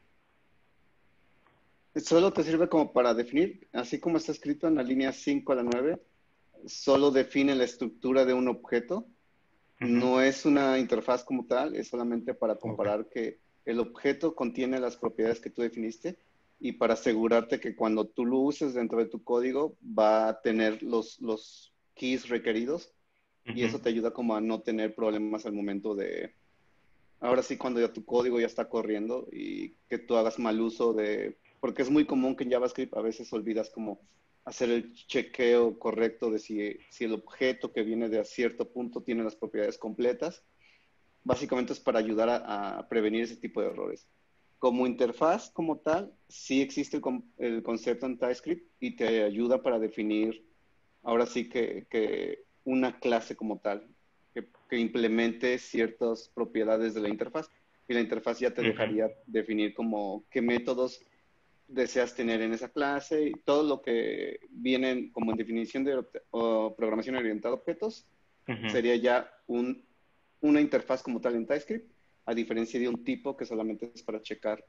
Solo te sirve como para definir, así como está escrito en la línea 5 a la 9, solo define la estructura de un objeto. Ujú. No es una interfaz como tal, es solamente para Ok. comparar que el objeto contiene las propiedades que tú definiste y para asegurarte que cuando tú lo uses dentro de tu código va a tener los keys requeridos y Ujú. eso te ayuda como a no tener problemas al momento de, ahora sí, cuando ya tu código ya está corriendo y que tú hagas mal uso de, porque es muy común que en JavaScript a veces olvidas como hacer el chequeo correcto de si el objeto que viene de a cierto punto tiene las propiedades completas. Básicamente es para ayudar a prevenir ese tipo de errores. Como interfaz como tal, sí existe el concepto en TypeScript y te ayuda para definir, ahora sí que una clase como tal, que implemente ciertas propiedades de la interfaz. Y la interfaz ya te dejaría definir como qué métodos deseas tener en esa clase y todo lo que viene como en definición de programación orientada a objetos sería ya una interfaz como tal en TypeScript, a diferencia de un tipo que solamente es para checar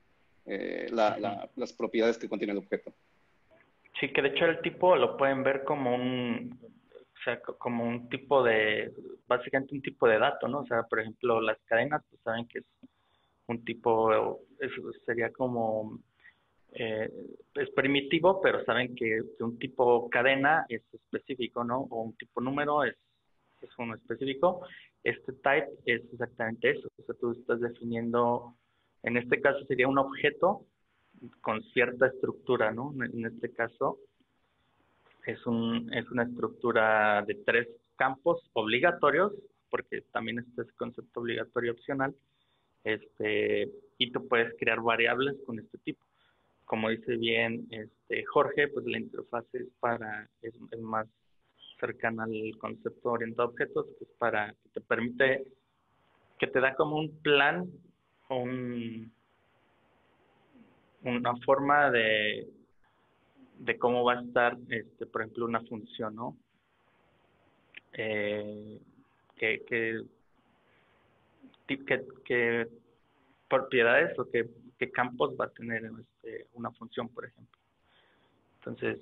las propiedades que contiene el objeto. Sí, que de hecho el tipo lo pueden ver como o sea, como un tipo básicamente un tipo de dato, ¿no? O sea, por ejemplo, las cadenas, pues saben que es un tipo, eso sería como, es primitivo, pero saben que un tipo cadena es específico, ¿no? O un tipo número es uno específico. Este type es exactamente eso. O sea, tú estás definiendo, en este caso sería un objeto con cierta estructura, ¿no? En este caso es una estructura de 3 campos obligatorios, porque también este es concepto obligatorio opcional, y tú puedes crear variables con este tipo. Como dice bien Jorge, pues la interfaz es más cercana al concepto orientado a objetos, que es para que te permite, que te da como un plan o una forma de cómo va a estar, por ejemplo, una función, ¿no? Que propiedades o qué campos va a tener una función, por ejemplo. Entonces,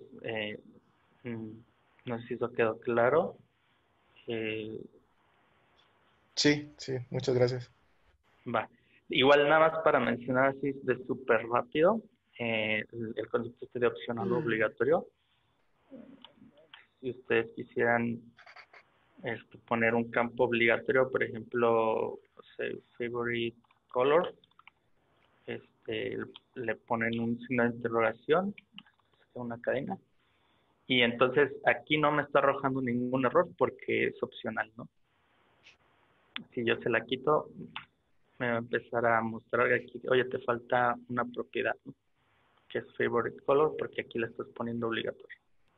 no sé si eso quedó claro. Sí, muchas gracias. Va. Igual nada más para mencionar así de súper rápido, el concepto de opcional o obligatorio. Si ustedes quisieran poner un campo obligatorio, por ejemplo, no sé, favorite color, le ponen un signo de interrogación, una cadena, y entonces aquí no me está arrojando ningún error porque es opcional, ¿no? Si yo se la quito, me va a empezar a mostrar aquí, oye, te falta una propiedad, ¿no? Que es favorite color, porque aquí la estás poniendo obligatorio.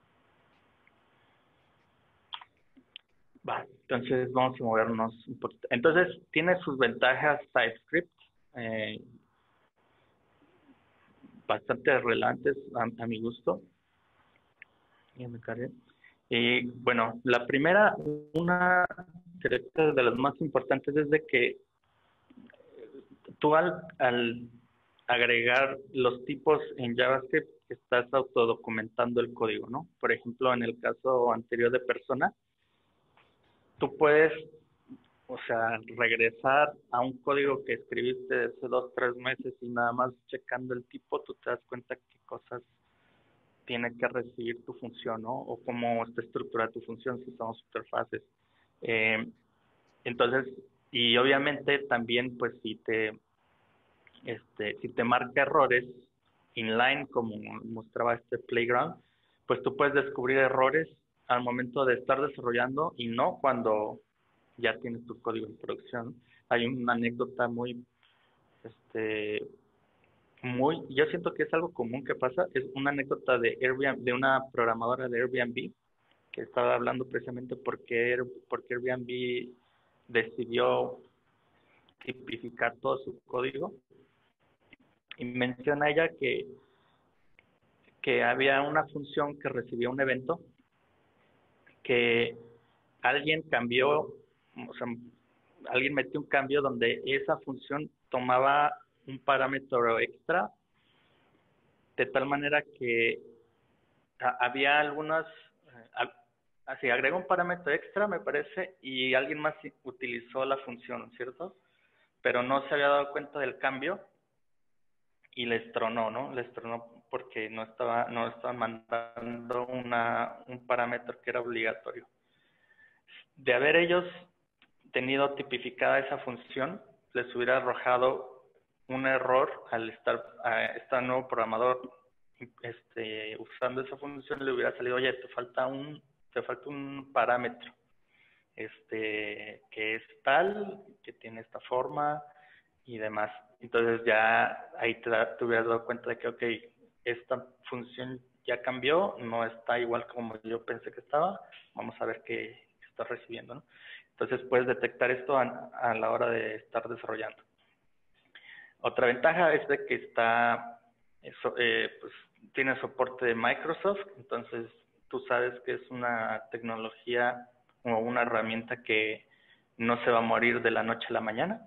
Va, entonces vamos a movernos un poquito. Entonces, tiene sus ventajas TypeScript, bastante relevantes a mi gusto. Ya me cargué. Y bueno, la primera, una de las más importantes es de que tú al agregar los tipos en JavaScript estás autodocumentando el código, ¿no? Por ejemplo, en el caso anterior de persona, tú puedes, o sea, regresar a un código que escribiste hace 2, 3 meses y nada más checando el tipo, tú te das cuenta qué cosas tiene que recibir tu función, ¿no? O cómo está estructurada tu función si son interfaces. Entonces, y obviamente también, pues, si te marca errores inline, como mostraba Playground, pues tú puedes descubrir errores al momento de estar desarrollando y no cuando ya tienes tu código en producción. Hay una anécdota yo siento que es algo común que pasa, es una anécdota de Airbnb, de una programadora de Airbnb, que estaba hablando precisamente porque Airbnb decidió tipificar todo su código, y menciona ella que había una función que recibía un evento que alguien cambió, o sea, alguien metió un cambio donde esa función tomaba un parámetro extra, de tal manera que había algunas, así agregó un parámetro extra, me parece, y alguien más utilizó la función, ¿cierto? Pero no se había dado cuenta del cambio y les tronó, ¿no? Les tronó porque no estaban mandando un parámetro que era obligatorio. De haber ellos tenido tipificada esa función, les hubiera arrojado un error al estar nuevo programador usando esa función, le hubiera salido, oye, te falta un parámetro que es tal, que tiene esta forma y demás. Entonces ya ahí te hubieras dado cuenta de que, ok, esta función ya cambió, no está igual como yo pensé que estaba, vamos a ver qué estás recibiendo, ¿no? Entonces puedes detectar esto a la hora de estar desarrollando. Otra ventaja es de que pues tiene soporte de Microsoft, entonces tú sabes que es una tecnología o una herramienta que no se va a morir de la noche a la mañana.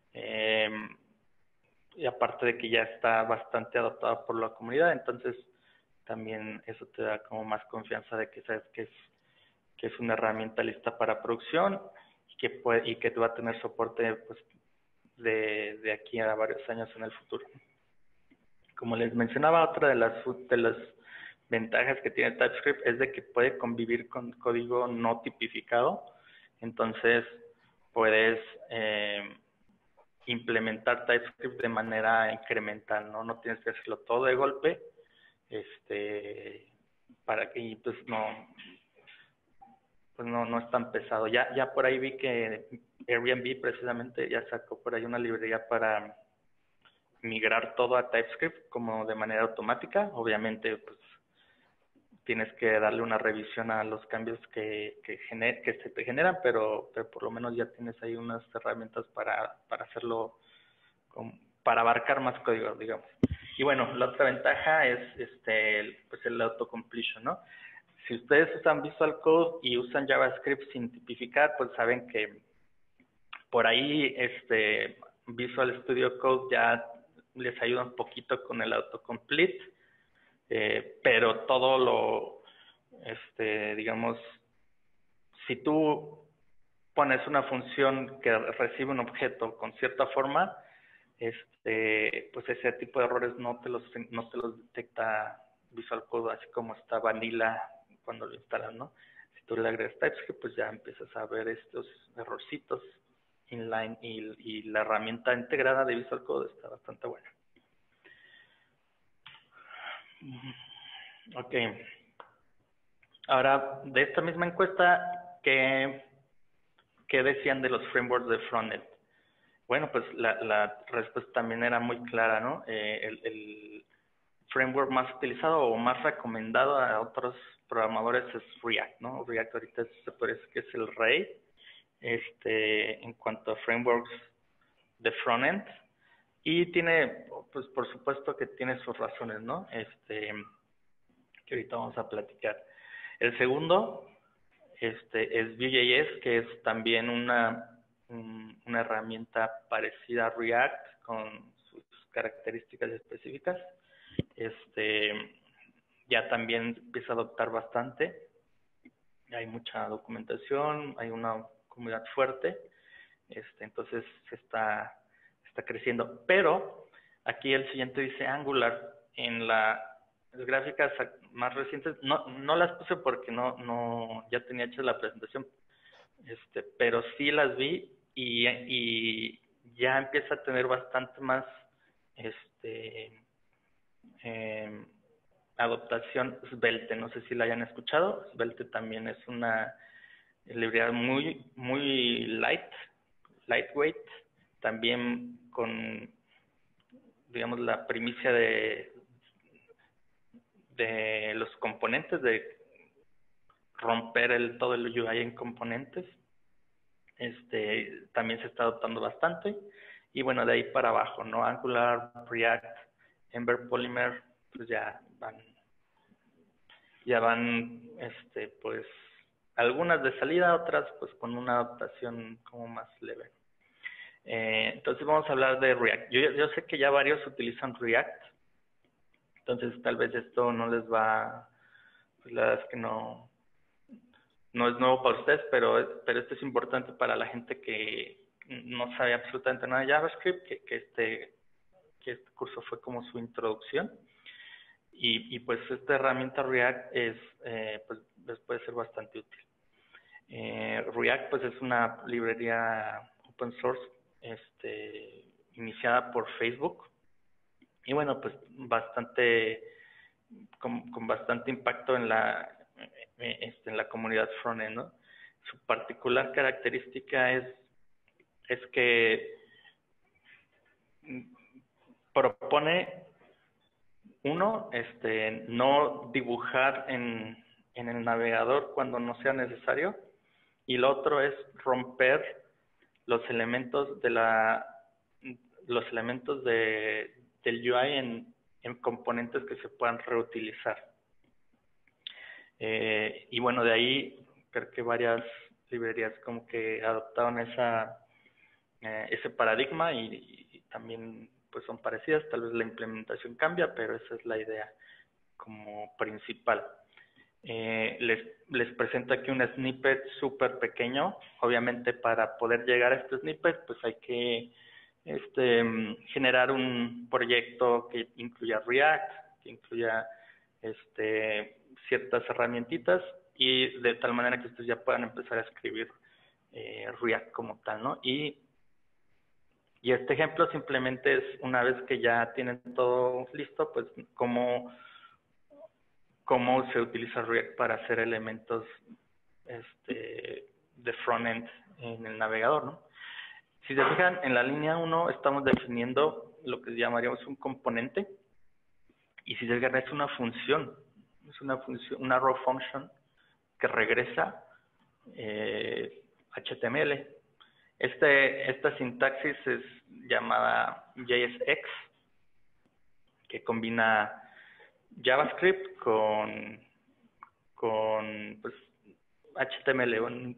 Y aparte de que ya está bastante adoptada por la comunidad, entonces también eso te da como más confianza de que sabes que es una herramienta lista para producción y que te va a tener soporte pues de aquí a varios años en el futuro. Como les mencionaba, otra de las ventajas que tiene TypeScript es de que puede convivir con código no tipificado. Entonces puedes implementar TypeScript de manera incremental, ¿no? No tienes que hacerlo todo de golpe, para que pues no es tan pesado. Ya por ahí vi que Airbnb precisamente ya sacó por ahí una librería para migrar todo a TypeScript como de manera automática. Obviamente, pues tienes que darle una revisión a los cambios que se te generan, pero por lo menos ya tienes ahí unas herramientas para hacerlo, para abarcar más código, digamos. Y bueno, la otra ventaja es pues el autocompletion, ¿no? Si ustedes usan Visual Code y usan JavaScript sin tipificar, pues saben que por ahí Visual Studio Code ya les ayuda un poquito con el autocomplete, pero todo lo, digamos, si tú pones una función que recibe un objeto con cierta forma, pues ese tipo de errores no te los detecta Visual Code así como está Vanilla cuando lo instalan, ¿no? Si tú le agregas TypeScript, pues ya empiezas a ver estos errorcitos inline y la herramienta integrada de Visual Code está bastante buena. Ok. Ahora, de esta misma encuesta, ¿qué decían de los frameworks de frontend? Bueno, pues la respuesta también era muy clara, ¿no? El framework más utilizado o más recomendado a otros programadores es React, ¿no? React ahorita se puede decir que es el rey en cuanto a frameworks de frontend, y tiene, pues por supuesto que tiene sus razones, ¿no? Que ahorita vamos a platicar. El segundo es Vue.js, que es también una herramienta parecida a React con sus características específicas. Ya también empieza a adoptar bastante. Hay mucha documentación, hay una comunidad fuerte, entonces se está creciendo. Pero aquí el siguiente dice Angular. En las gráficas más recientes, no las puse porque ya tenía hecha la presentación, pero sí las vi y ya empieza a tener bastante más adoptación Svelte. No sé si la hayan escuchado. Svelte también es una librería muy lightweight, también con, digamos, la primicia de los componentes, de romper todo el UI en componentes. También se está adoptando bastante. Y bueno, de ahí para abajo, ¿no? Angular, React, Ember Polymer, pues ya van, pues, algunas de salida, otras pues con una adaptación como más leve. Entonces vamos a hablar de React. Yo sé que ya varios utilizan React, entonces tal vez esto no les va, pues la verdad es que no es nuevo para ustedes, pero esto es importante para la gente que no sabe absolutamente nada de JavaScript, que este curso fue como su introducción. Y pues esta herramienta React pues les puede ser bastante útil. React pues es una librería open source iniciada por Facebook, y bueno, pues con bastante impacto en la comunidad frontend, ¿no? Su particular característica es que propone no dibujar en el navegador cuando no sea necesario, y lo otro es romper los elementos del UI en componentes que se puedan reutilizar. Y bueno, de ahí creo que varias librerías como que adoptaron ese paradigma y también pues son parecidas. Tal vez la implementación cambia, pero esa es la idea como principal. Les presento aquí un snippet súper pequeño. Obviamente para poder llegar a este snippet pues hay que generar un proyecto que incluya React, que incluya ciertas herramientitas y de tal manera que ustedes ya puedan empezar a escribir React como tal, ¿no? Y este ejemplo simplemente es una vez que ya tienen todo listo, pues cómo se utiliza React para hacer elementos de frontend en el navegador, ¿no? Si se fijan, en la línea 1 estamos definiendo lo que llamaríamos un componente, y si se fijan es una función, una raw function que regresa HTML. Esta sintaxis es llamada JSX, que combina JavaScript con pues, HTML.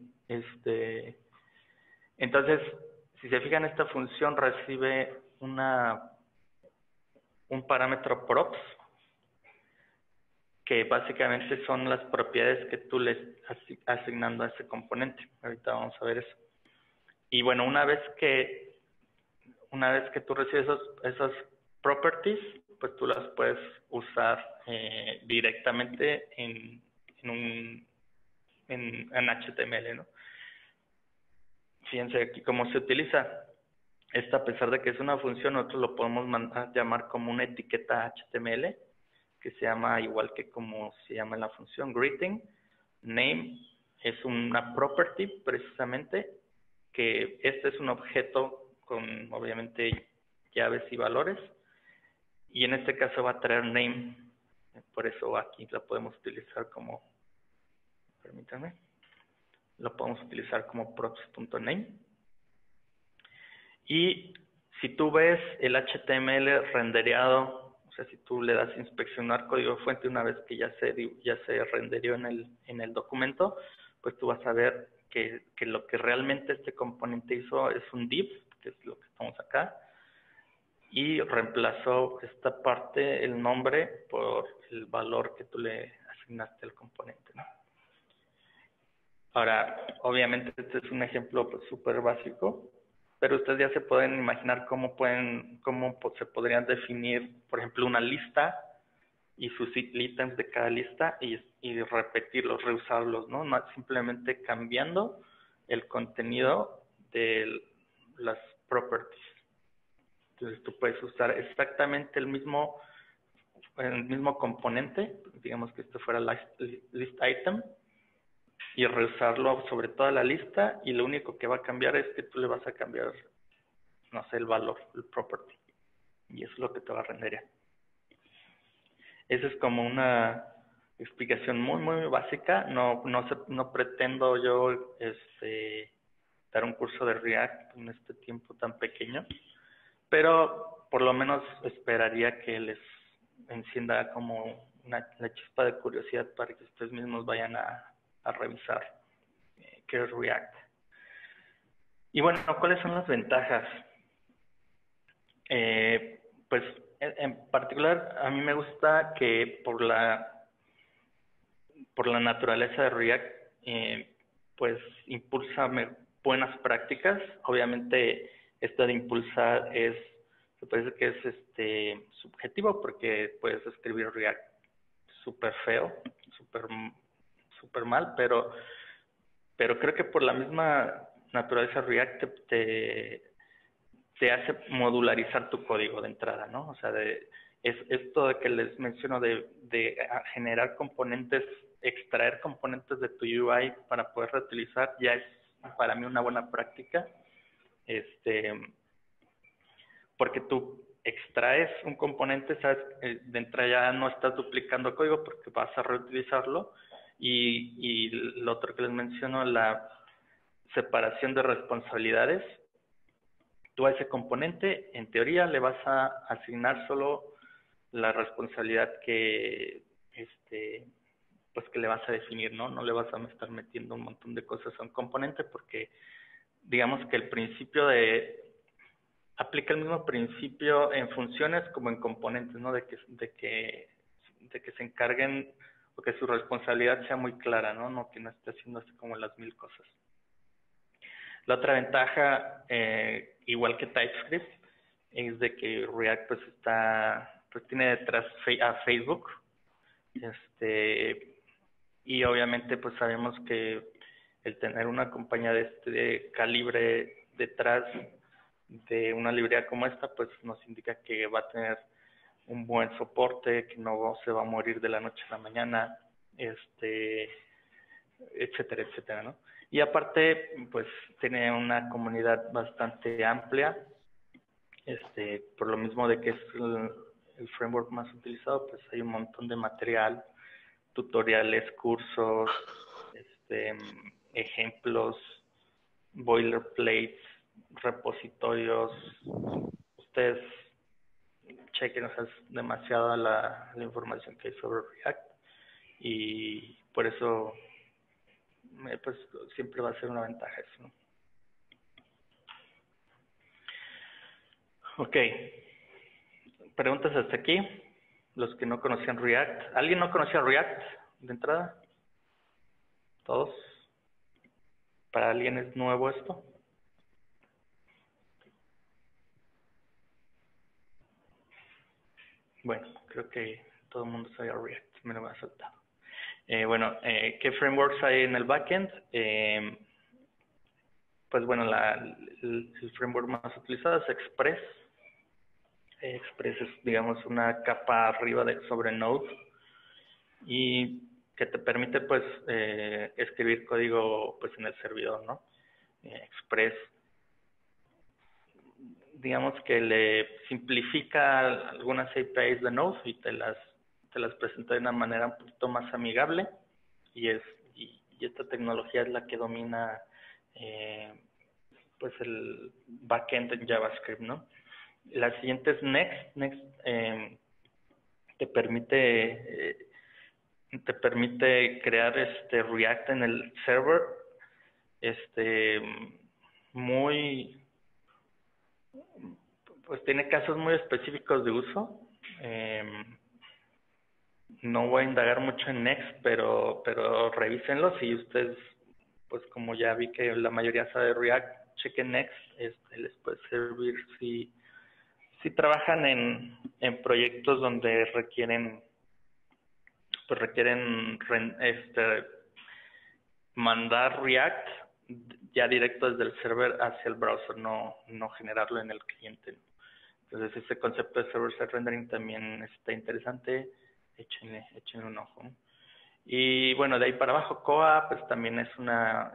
Entonces, si se fijan, esta función recibe un parámetro props, que básicamente son las propiedades que tú le estás asignando a ese componente. Ahorita vamos a ver eso. Y bueno, una vez que tú recibes esos properties, pues tú las puedes usar directamente en HTML, ¿no? Fíjense aquí cómo se utiliza. A pesar de que es una función, nosotros lo podemos llamar como una etiqueta HTML, que se llama igual que como se llama en la función greeting. Name es una property precisamente, que este es un objeto con obviamente llaves y valores, y en este caso va a traer name, por eso aquí la podemos utilizar como, permítanme, lo podemos utilizar como props.name. Y si tú ves el HTML rendereado, o sea, si tú le das a inspeccionar código fuente una vez que ya se renderió en el documento, pues tú vas a ver que lo que realmente este componente hizo es un div, que es lo que estamos acá, y reemplazó esta parte, el nombre, por el valor que tú le asignaste al componente, ¿no? Ahora, obviamente este es un ejemplo pues súper básico, pero ustedes ya se pueden imaginar cómo se podrían definir, por ejemplo, una lista y sus ítems de cada lista y repetirlos, reusarlos, ¿no? No simplemente cambiando el contenido de las properties. Entonces tú puedes usar exactamente el mismo componente, digamos que esto fuera list item, y reusarlo sobre toda la lista, y lo único que va a cambiar es que tú le vas a cambiar, no sé, el valor, el property, y eso es lo que te va a renderear. Esa es como una explicación muy, muy básica. No pretendo yo dar un curso de React en este tiempo tan pequeño, pero por lo menos esperaría que les encienda como la chispa de curiosidad para que ustedes mismos vayan a revisar qué es React. Y bueno, ¿cuáles son las ventajas? Pues en particular a mí me gusta que por la naturaleza de React pues impulsa buenas prácticas. Obviamente esto de impulsar se parece que es subjetivo, porque puedes escribir React súper feo, súper mal, pero creo que por la misma naturaleza React te hace modularizar tu código de entrada, ¿no? O sea, esto de que les menciono de generar componentes, extraer componentes de tu UI para poder reutilizar, ya es para mí una buena práctica, porque tú extraes un componente, sabes, de entrada ya no estás duplicando código porque vas a reutilizarlo, y lo otro que les menciono, la separación de responsabilidades. Tú a ese componente, en teoría, le vas a asignar solo la responsabilidad que, pues que le vas a definir, ¿no? No le vas a estar metiendo un montón de cosas a un componente porque, digamos que el principio aplica el mismo principio en funciones como en componentes, ¿no? De que se encarguen o que su responsabilidad sea muy clara, ¿no? No que no esté haciendo así como las mil cosas. La otra ventaja, igual que TypeScript, es de que React pues tiene detrás a Facebook, y obviamente pues sabemos que el tener una compañía de este calibre detrás de una librería como esta, pues nos indica que va a tener un buen soporte, que no se va a morir de la noche a la mañana, etcétera, etcétera, ¿no? Y aparte, pues tiene una comunidad bastante amplia, por lo mismo de que es el framework más utilizado, pues hay un montón de material, tutoriales, cursos, ejemplos, boilerplates, repositorios. Ustedes chequen, o sea, es demasiada la información que hay sobre React y por eso pues siempre va a ser una ventaja eso, ¿no? Ok, preguntas hasta aquí. Los que no conocían React. ¿Alguien no conocía React de entrada? ¿Todos? ¿Para alguien es nuevo esto? Bueno, creo que todo el mundo sabía React, me lo voy a saltar. Bueno, ¿qué frameworks hay en el backend? Pues bueno, el framework más utilizado es Express. Express es, digamos, una capa arriba sobre Node y que te permite, pues, escribir código, pues, en el servidor, ¿no? Express, digamos que le simplifica algunas APIs de Node y te las presenta de una manera un poquito más amigable y esta tecnología es la que domina, pues, el backend en JavaScript, ¿no? La siguiente es Next. Next te permite crear React en el server, pues tiene casos muy específicos de uso. No voy a indagar mucho en Next, pero revísenlos y ustedes, pues como ya vi que la mayoría sabe React, chequen Next, les puede servir si trabajan en proyectos donde requieren mandar React ya directo desde el server hacia el browser, no generarlo en el cliente. Entonces ese concepto de server-side rendering también está interesante, échenle un ojo. Y bueno, de ahí para abajo Koa pues también es una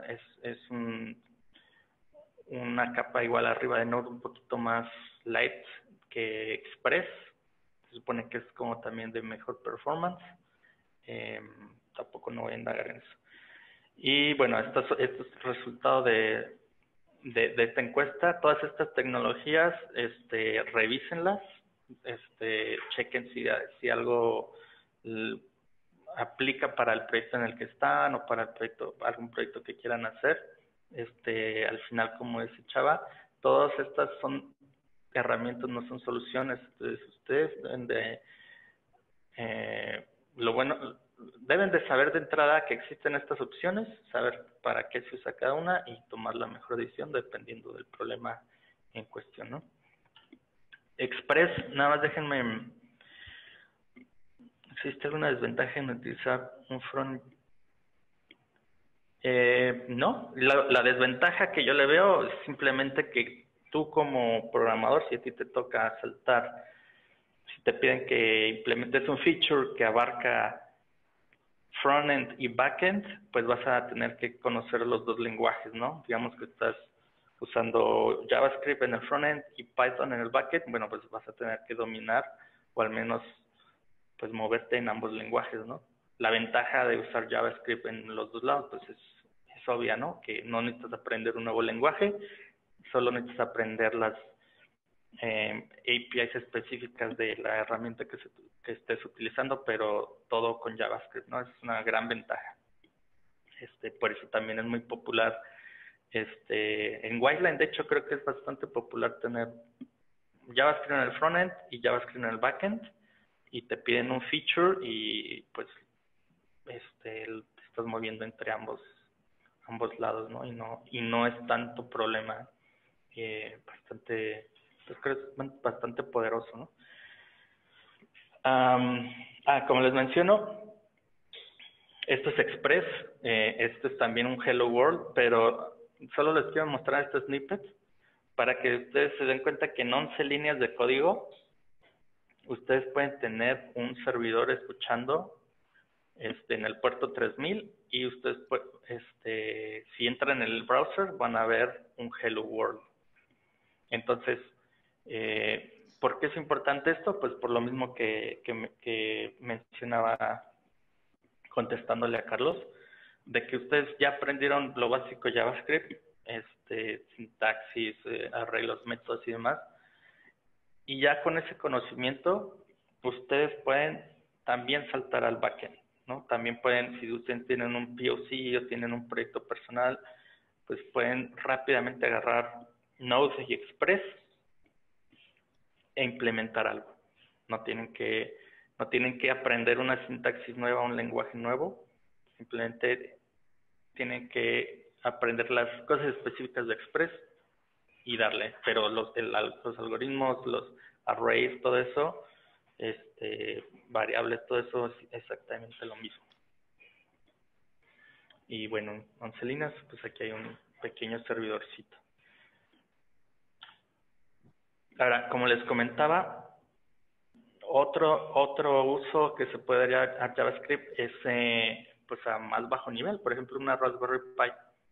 capa igual arriba de Node, un poquito más light que Express. Se supone que es como también de mejor performance. Tampoco no voy a indagar en eso. Y bueno, esto es resultado de esta encuesta. Todas estas tecnologías, revísenlas, chequen si algo aplica para el proyecto en el que están o para algún proyecto que quieran hacer. Al final, como dice Chava, todas estas son herramientas, no son soluciones. Entonces ustedes deben de saber de entrada que existen estas opciones, saber para qué se usa cada una y tomar la mejor decisión dependiendo del problema en cuestión, ¿no? Express, nada más déjenme. ¿Existe alguna desventaja en utilizar un front? No, la desventaja que yo le veo es simplemente que tú como programador, si a ti te toca saltar, si te piden que implementes un feature que abarca frontend y backend, pues vas a tener que conocer los dos lenguajes, ¿no? Digamos que estás usando JavaScript en el frontend y Python en el backend, bueno, pues vas a tener que dominar o al menos pues moverte en ambos lenguajes, ¿no? La ventaja de usar JavaScript en los dos lados, pues es obvia, ¿no? Que no necesitas aprender un nuevo lenguaje, solo necesitas aprender las APIs específicas de la herramienta que estés utilizando, pero todo con JavaScript, ¿no? Es una gran ventaja. Por eso también es muy popular. En Wildland, de hecho, creo que es bastante popular tener JavaScript en el frontend y JavaScript en el backend, y te piden un feature y pues te estás moviendo entre ambos lados, ¿no? Y no es tanto problema, bastante, pues creo que es bastante poderoso, ¿no? Como les menciono, esto es Express, esto es también un Hello World, pero solo les quiero mostrar este snippet para que ustedes se den cuenta que en 11 líneas de código ustedes pueden tener un servidor escuchando en el puerto 3000, y ustedes si entran en el browser van a ver un Hello World. Entonces, ¿por qué es importante esto? Pues por lo mismo que mencionaba contestándole a Carlos, de que ustedes ya aprendieron lo básico de JavaScript, sintaxis, arreglos, métodos y demás, y ya con ese conocimiento ustedes pueden también saltar al backend, ¿no? También pueden, si ustedes tienen un POC o tienen un proyecto personal, pues pueden rápidamente agarrar Node y Express e implementar algo. No tienen que aprender una sintaxis nueva, un lenguaje nuevo. Simplemente tienen que aprender las cosas específicas de Express y darle. Pero los algoritmos, los arrays, todo eso, variables, todo eso es exactamente lo mismo. Y bueno, 11 líneas, pues aquí hay un pequeño servidorcito. Ahora, como les comentaba, otro uso que se puede dar a JavaScript es pues a más bajo nivel, por ejemplo una Raspberry Pi.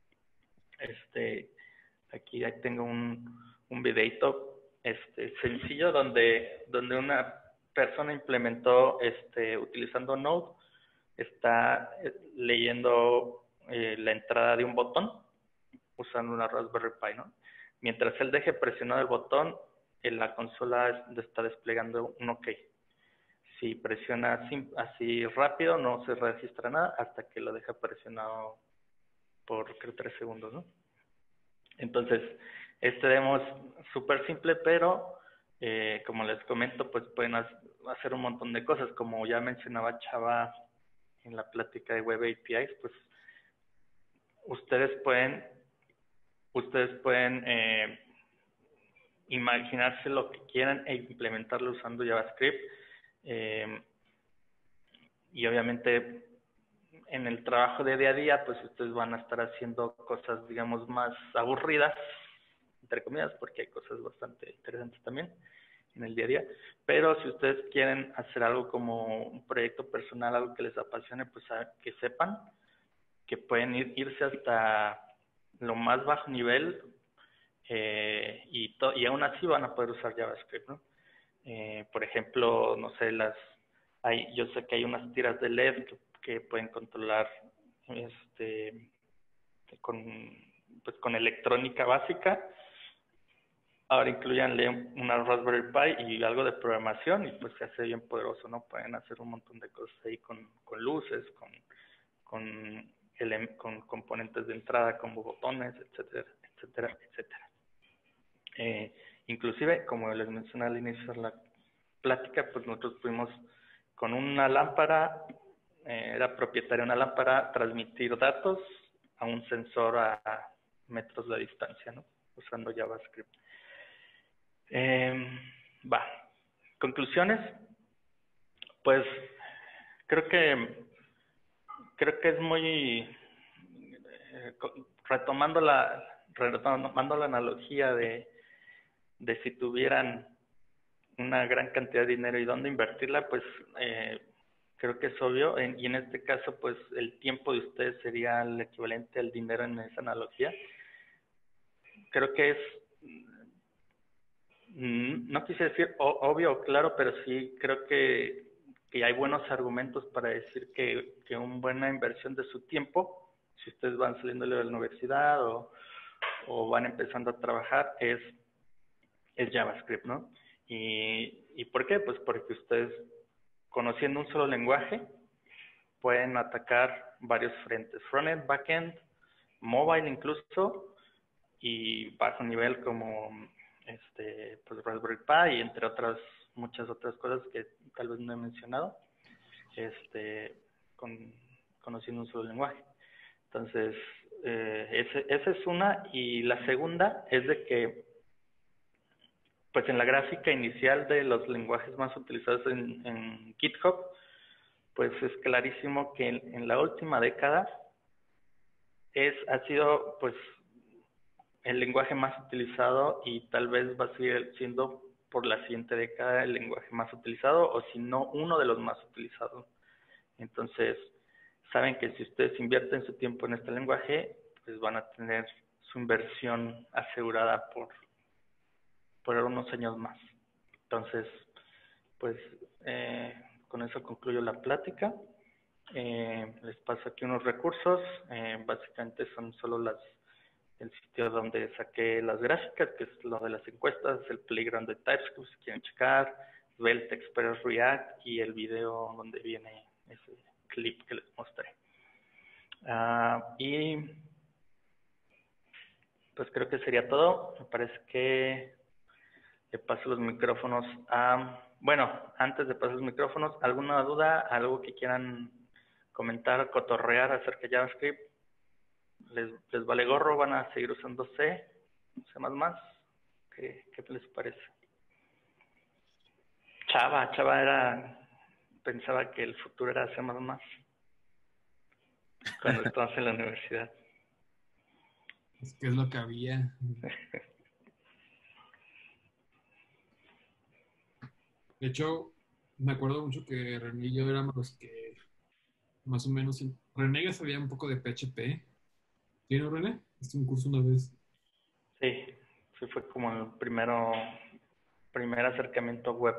Aquí tengo un videito sencillo donde una persona implementó utilizando Node, está leyendo la entrada de un botón usando una Raspberry Pi, ¿no? Mientras él deje presionado el botón, en la consola está desplegando un OK. Si presiona así rápido, no se registra nada hasta que lo deja presionado por, creo, 3 segundos, ¿no? Entonces, este demo es súper simple, pero como les comento, pues pueden hacer un montón de cosas. Como ya mencionaba Chava en la plática de Web APIs, pues ustedes pueden imaginarse lo que quieran e implementarlo usando JavaScript. Y obviamente en el trabajo de día a día, pues ustedes van a estar haciendo cosas, digamos, más aburridas, entre comillas, porque hay cosas bastante interesantes también en el día a día. Pero si ustedes quieren hacer algo como un proyecto personal, algo que les apasione, pues que sepan que pueden irse hasta lo más bajo nivel, y aún así van a poder usar JavaScript, ¿no? Por ejemplo, no sé, yo sé que hay unas tiras de LED que pueden controlar con electrónica básica. Ahora incluyanle una Raspberry Pi y algo de programación y pues se hace bien poderoso, ¿no? Pueden hacer un montón de cosas ahí con luces, con componentes de entrada como botones, etcétera, etcétera, etcétera. Inclusive, como les mencioné al inicio de la plática, pues nosotros pudimos con una lámpara, era propietaria de una lámpara, transmitir datos a un sensor a metros de distancia, ¿no? Usando JavaScript. Conclusiones. Pues creo que es muy retomando la analogía de si tuvieran una gran cantidad de dinero y dónde invertirla, pues creo que es obvio, y en este caso pues el tiempo de ustedes sería el equivalente al dinero en esa analogía. Creo que es, no quise decir obvio o claro, pero sí creo que hay buenos argumentos para decir que una buena inversión de su tiempo si ustedes van saliendo de la universidad o van empezando a trabajar, es JavaScript, ¿no? ¿Y por qué? Pues porque ustedes, conociendo un solo lenguaje, pueden atacar varios frentes, frontend, backend, mobile incluso, y bajo nivel como pues Raspberry Pi, y entre otras, muchas otras cosas que tal vez no he mencionado, conociendo un solo lenguaje. Entonces, esa es una, y la segunda es de que, pues en la gráfica inicial de los lenguajes más utilizados en GitHub, pues es clarísimo que en la última década ha sido pues el lenguaje más utilizado, y tal vez va a seguir siendo por la siguiente década el lenguaje más utilizado, o si no, uno de los más utilizados. Entonces, saben que si ustedes invierten su tiempo en este lenguaje, pues van a tener su inversión asegurada por unos años más. Entonces, pues con eso concluyo la plática. Les paso aquí unos recursos. Básicamente son solo el sitio donde saqué las gráficas, que es lo de las encuestas, el playground de TypeScript, si quieren checar, Svelte, Express, React, y el video donde viene ese clip que les mostré. Y pues creo que sería todo. Me parece que le paso los micrófonos bueno, antes de pasar los micrófonos, ¿alguna duda? ¿Algo que quieran comentar, cotorrear acerca de JavaScript? ¿Les vale gorro? ¿Van a seguir usando C++? ¿Qué les parece? Chava pensaba que el futuro era C++ cuando estábamos en la universidad. Es que es lo que había. De hecho, me acuerdo mucho que René y yo éramos los que más o menos... René ya sabía un poco de PHP. ¿Sí, no, René? Hiciste un curso una vez. Sí, fue como el primer acercamiento web.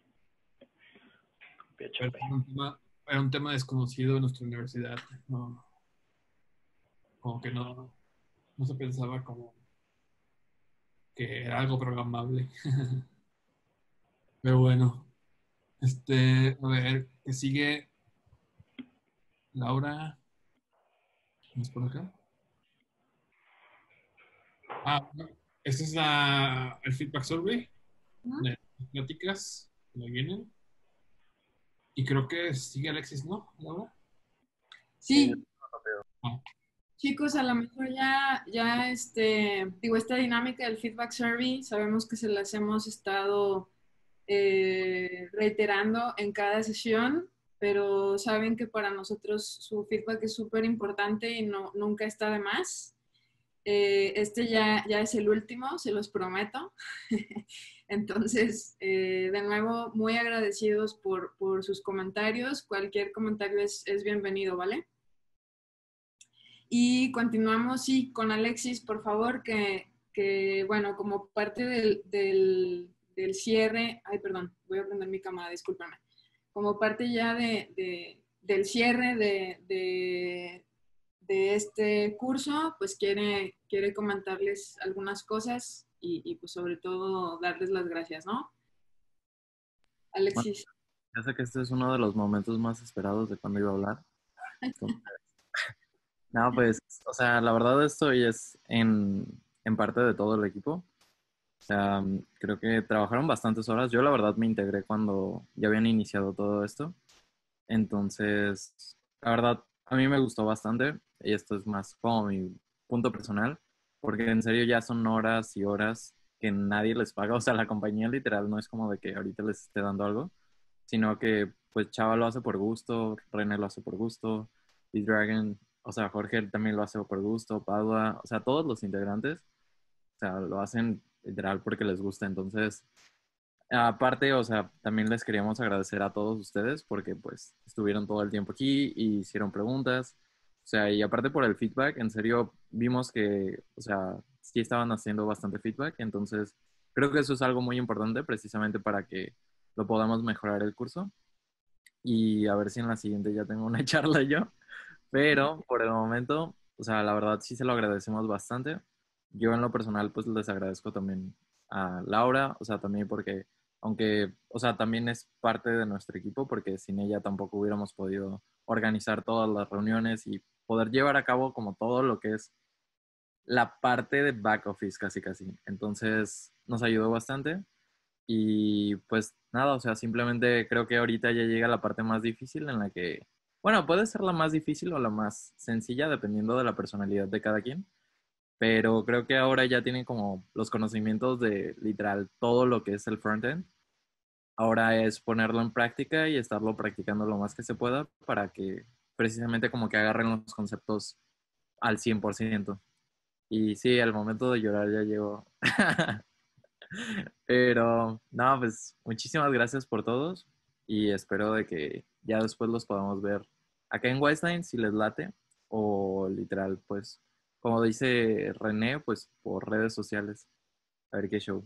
PHP. Era un tema desconocido en nuestra universidad. No, como que no se pensaba como que era algo programable. Pero bueno, a ver, que sigue Laura. ¿No es por acá? Bueno, este es el feedback survey de pláticas que me vienen. Y creo que sigue Alexis, ¿no, Laura? Sí. Ah. Chicos, a lo mejor digo, esta dinámica del feedback survey, sabemos que se las hemos estado reiterando en cada sesión, pero saben que para nosotros su feedback es súper importante y nunca está de más. Ya es el último, se los prometo. Entonces, de nuevo, muy agradecidos por sus comentarios. Cualquier comentario es bienvenido, ¿vale? Y continuamos, sí, con Alexis, por favor, que bueno, como parte del cierre, ay, perdón, voy a prender mi cámara, discúlpame. Como parte ya del cierre de este curso, pues quiere comentarles algunas cosas y pues sobre todo darles las gracias, ¿no? Alexis. Bueno, ya sé que este es uno de los momentos más esperados de cuando iba a hablar. Entonces, no, pues, o sea, la verdad esto es en parte de todo el equipo. O sea, creo que trabajaron bastantes horas. Yo la verdad me integré cuando ya habían iniciado todo esto. Entonces, la verdad, a mí me gustó bastante. Y esto es más como mi punto personal. Porque en serio ya son horas y horas que nadie les paga. O sea, la compañía literal no es como de que ahorita les esté dando algo. Sino que, pues, Chava lo hace por gusto, René lo hace por gusto, y Dragon, o sea, Jorge también lo hace por gusto, Padua, o sea, todos los integrantes, o sea, lo hacen literal porque les gusta. Entonces, aparte, o sea, también les queríamos agradecer a todos ustedes porque, pues, estuvieron todo el tiempo aquí y hicieron preguntas. O sea, y aparte por el feedback, en serio, vimos que, o sea, sí estaban haciendo bastante feedback. Entonces, creo que eso es algo muy importante precisamente para que lo podamos mejorar el curso. Y a ver si en la siguiente ya tengo una charla yo. Pero por el momento, o sea, la verdad sí se lo agradecemos bastante. Yo en lo personal pues les agradezco también a Laura, o sea, también porque, aunque, o sea, también es parte de nuestro equipo, porque sin ella tampoco hubiéramos podido organizar todas las reuniones y poder llevar a cabo como todo lo que es la parte de back office casi casi. Entonces nos ayudó bastante y pues nada, o sea, simplemente creo que ahorita ya llega la parte más difícil en la que, bueno, puede ser la más difícil o la más sencilla dependiendo de la personalidad de cada quien, pero creo que ahora ya tienen como los conocimientos de literal todo lo que es el frontend. Ahora es ponerlo en práctica y estarlo practicando lo más que se pueda para que precisamente como que agarren los conceptos al 100%. Y sí, el momento de llorar ya llegó. Pero, no, pues muchísimas gracias por todos y espero de que ya después los podamos ver acá en Wiseline si les late o literal, pues, como dice René, pues por redes sociales. A ver qué show.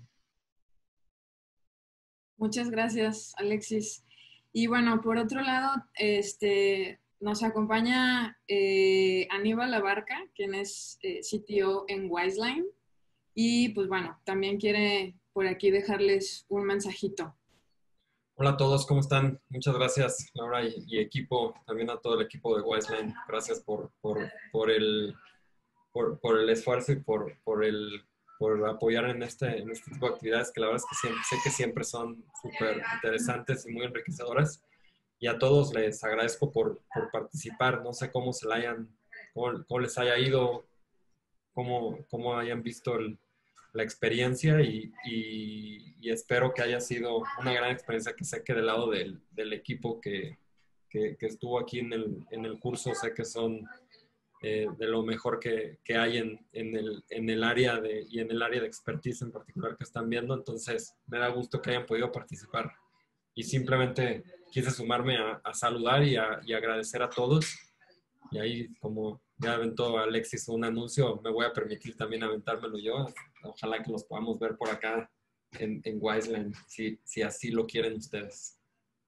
Muchas gracias, Alexis. Y bueno, por otro lado, nos acompaña Aníbal Abarca, quien es CTO en Wiseline. Y pues bueno, también quiere por aquí dejarles un mensajito. Hola a todos, ¿cómo están? Muchas gracias, Laura y equipo, también a todo el equipo de Wiseline. Gracias por el esfuerzo y por apoyar en este tipo de actividades que la verdad es que sé que siempre son súper interesantes y muy enriquecedoras. Y a todos les agradezco por participar. No sé cómo cómo les haya ido, cómo hayan visto la experiencia y espero que haya sido una gran experiencia, que sé que del lado del equipo que estuvo aquí en el curso, sé que son de lo mejor que hay en el área y en el área de expertise en particular que están viendo. Entonces me da gusto que hayan podido participar y simplemente quise sumarme a saludar y agradecer a todos. Y ahí, como ya aventó Alexis un anuncio, me voy a permitir también aventármelo yo. Ojalá que los podamos ver por acá en Wiseline, si así lo quieren ustedes.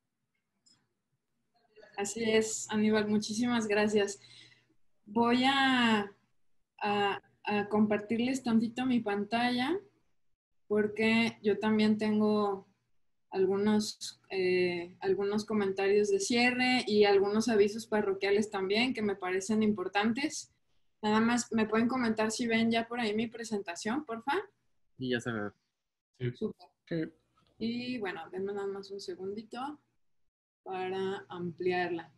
Así es, Aníbal, muchísimas gracias. Voy a compartirles tantito mi pantalla porque yo también tengo algunos comentarios de cierre y algunos avisos parroquiales también que me parecen importantes. Nada más, ¿me pueden comentar si ven ya por ahí mi presentación, porfa? Y ya se ve. Sí. Súper. Sí. Y bueno, denme nada más un segundito para ampliarla.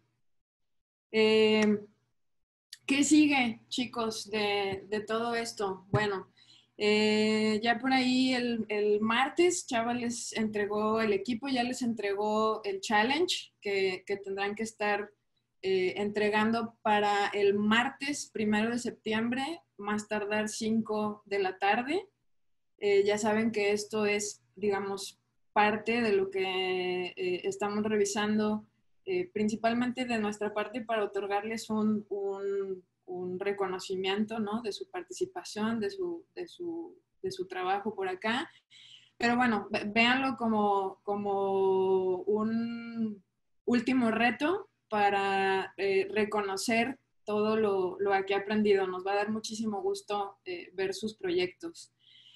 ¿Qué sigue, chicos, de todo esto? Bueno, ya por ahí el martes Chava les entregó el equipo, ya les entregó el challenge que tendrán que estar entregando para el martes 1 de septiembre, más tardar 5 de la tarde. Ya saben que esto es, digamos, parte de lo que estamos revisando principalmente de nuestra parte para otorgarles un reconocimiento, ¿no? De su participación, de su trabajo por acá. Pero bueno, véanlo como un último reto para reconocer todo lo que he aprendido. Nos va a dar muchísimo gusto ver sus proyectos.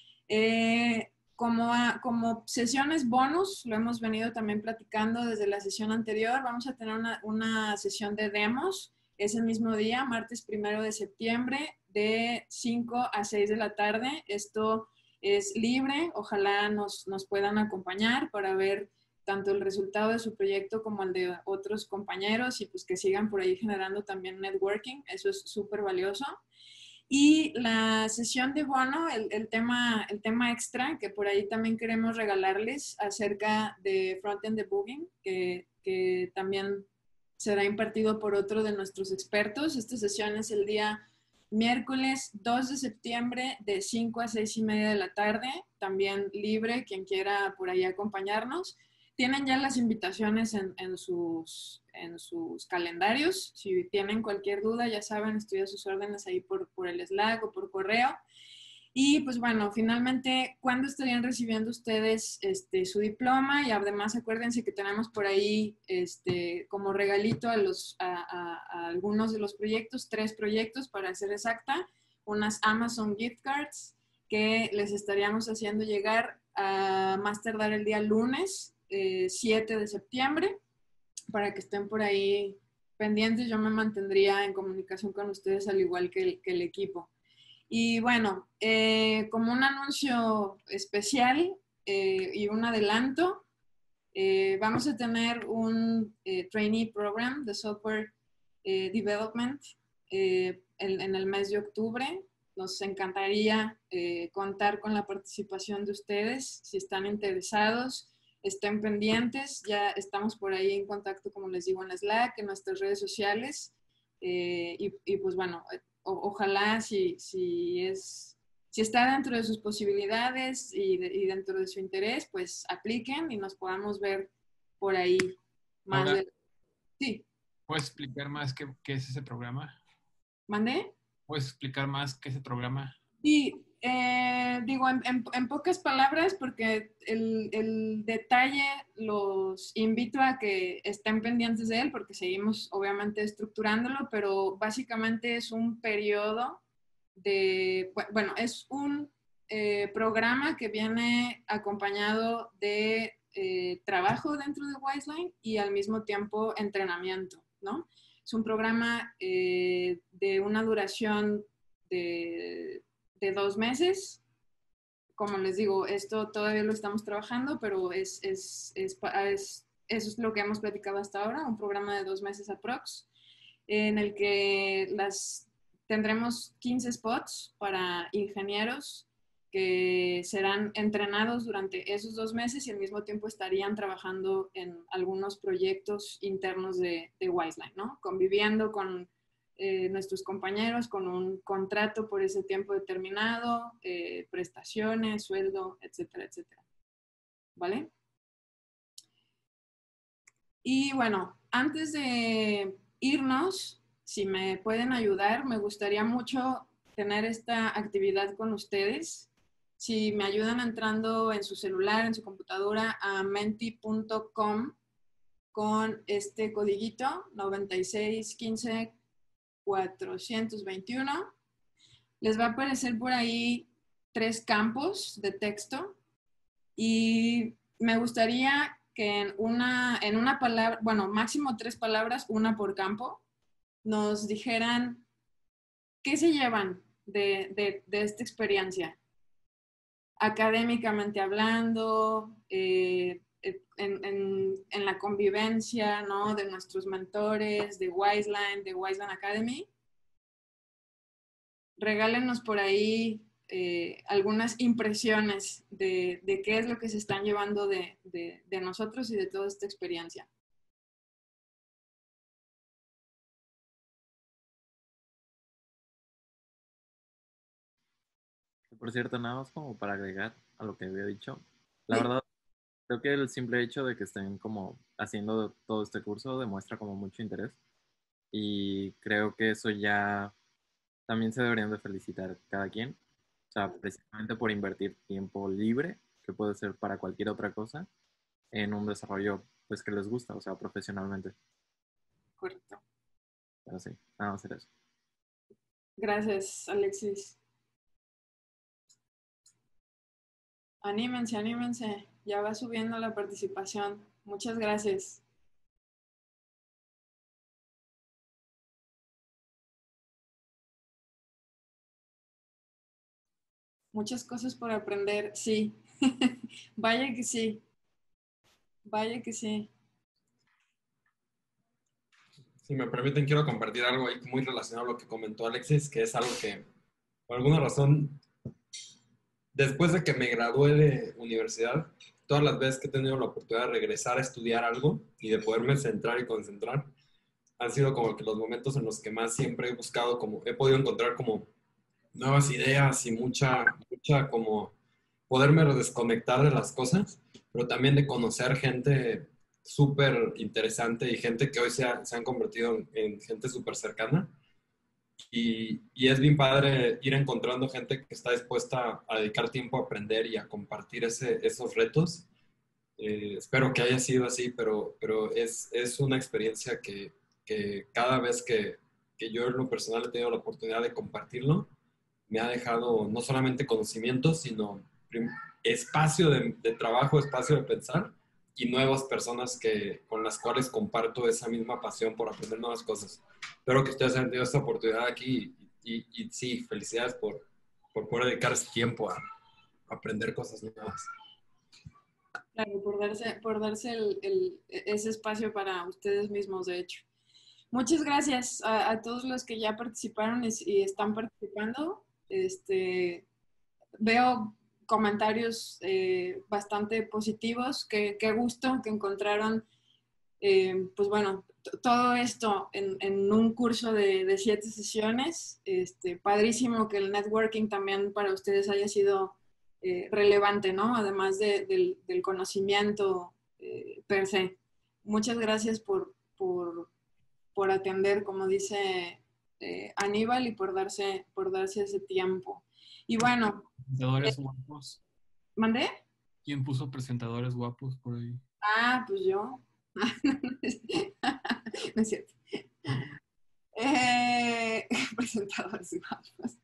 Como sesiones bonus, lo hemos venido también platicando desde la sesión anterior, vamos a tener una sesión de demos ese mismo día, martes 1 de septiembre, de 5 a 6 de la tarde. Esto es libre, ojalá nos puedan acompañar para ver tanto el resultado de su proyecto como el de otros compañeros y pues que sigan por ahí generando también networking, eso es súper valioso. Y la sesión de bono, el tema extra, que por ahí también queremos regalarles acerca de Frontend Debugging, que también será impartido por otro de nuestros expertos. Esta sesión es el día miércoles 2 de septiembre de 5 a 6 y media de la tarde, también libre, quien quiera por ahí acompañarnos. Tienen ya las invitaciones en sus calendarios. Si tienen cualquier duda, ya saben, estoy a sus órdenes ahí por el Slack o por correo. Y pues bueno, finalmente, ¿cuándo estarían recibiendo ustedes su diploma? Y además acuérdense que tenemos por ahí como regalito a algunos de los proyectos, 3 proyectos para ser exacta, unas Amazon gift cards que les estaríamos haciendo llegar a más tardar el día lunes 7 de septiembre para que estén por ahí pendientes. Yo me mantendría en comunicación con ustedes al igual que el equipo. Y bueno, como un anuncio especial y un adelanto, vamos a tener un trainee program de software development en el mes de octubre. Nos encantaría contar con la participación de ustedes. Si están interesados, estén pendientes. Ya estamos por ahí en contacto, como les digo, en Slack, en nuestras redes sociales. Y pues bueno, ojalá si está dentro de sus posibilidades y dentro de su interés, pues apliquen y nos podamos ver por ahí más. Ahora, Sí. ¿puedes explicar más qué es ese programa? ¿Mandé? ¿Puedes explicar más qué es ese programa? Sí, digo en pocas palabras, porque el detalle los invito a que estén pendientes de él, porque seguimos obviamente estructurándolo, pero básicamente es un periodo bueno, es un programa que viene acompañado de trabajo dentro de Wiseline y al mismo tiempo entrenamiento, ¿no? Es un programa de una duración de 2 meses. Como les digo, esto todavía lo estamos trabajando, pero eso es lo que hemos platicado hasta ahora, un programa de 2 meses aprox, en el que tendremos 15 spots para ingenieros que serán entrenados durante esos 2 meses y al mismo tiempo estarían trabajando en algunos proyectos internos de Wiseline, ¿no? Conviviendo con nuestros compañeros, con un contrato por ese tiempo determinado, prestaciones, sueldo, etcétera, etcétera. ¿Vale? Y bueno, antes de irnos, si me pueden ayudar, me gustaría mucho tener esta actividad con ustedes. Si me ayudan entrando en su celular, en su computadora, a menti.com con este codiguito 9615-421, les va a aparecer por ahí 3 campos de texto y me gustaría que en una palabra, bueno, máximo 3 palabras, una por campo, nos dijeran qué se llevan de esta experiencia, académicamente hablando, en la convivencia, ¿no? De nuestros mentores, de Wiseline Academy. Regálenos por ahí algunas impresiones de qué es lo que se están llevando de nosotros y de toda esta experiencia. Por cierto, nada más como para agregar a lo que había dicho. La Sí. verdad, creo que el simple hecho de que estén como haciendo todo este curso demuestra como mucho interés. Y creo que eso ya también se deberían de felicitar cada quien. O sea, precisamente por invertir tiempo libre, que puede ser para cualquier otra cosa, en un desarrollo pues que les gusta, o sea, profesionalmente. Correcto. Pero sí, nada más era eso. Gracias, Alexis. Anímense, anímense. Ya va subiendo la participación. Muchas gracias. Muchas cosas por aprender, sí. Vaya que sí. Vaya que sí. Si me permiten, quiero compartir algo ahí muy relacionado a lo que comentó Alexis, que es algo que, por alguna razón, después de que me gradué de universidad, todas las veces que he tenido la oportunidad de regresar a estudiar algo y de poderme centrar y concentrar, han sido como que los momentos en los que más siempre he buscado, como he podido encontrar como nuevas ideas y mucha como poderme desconectar de las cosas, pero también de conocer gente súper interesante y gente que hoy se han convertido en gente súper cercana. y es bien padre ir encontrando gente que está dispuesta a dedicar tiempo a aprender y a compartir esos retos. Espero que haya sido así, pero es una experiencia que cada vez que yo en lo personal he tenido la oportunidad de compartirlo, me ha dejado no solamente conocimientos, sino espacio de trabajo, espacio de pensar y nuevas personas con las cuales comparto esa misma pasión por aprender nuevas cosas. Espero que ustedes hayan tenido esta oportunidad aquí y sí, felicidades por poder dedicar ese tiempo a aprender cosas nuevas. Claro, por darse ese espacio para ustedes mismos, de hecho. Muchas gracias a todos los que ya participaron y están participando. Veo comentarios bastante positivos. Qué gusto que encontraron, pues bueno, todo esto en un curso de 7 sesiones. Padrísimo que el networking también para ustedes haya sido relevante, ¿no? Además del conocimiento per se. Muchas gracias por atender, como dice Aníbal, y por darse ese tiempo. Y bueno. Presentadores guapos. ¿Mandé? ¿Quién puso presentadores guapos por ahí? Ah, pues yo. No es cierto. Presentadores guapos.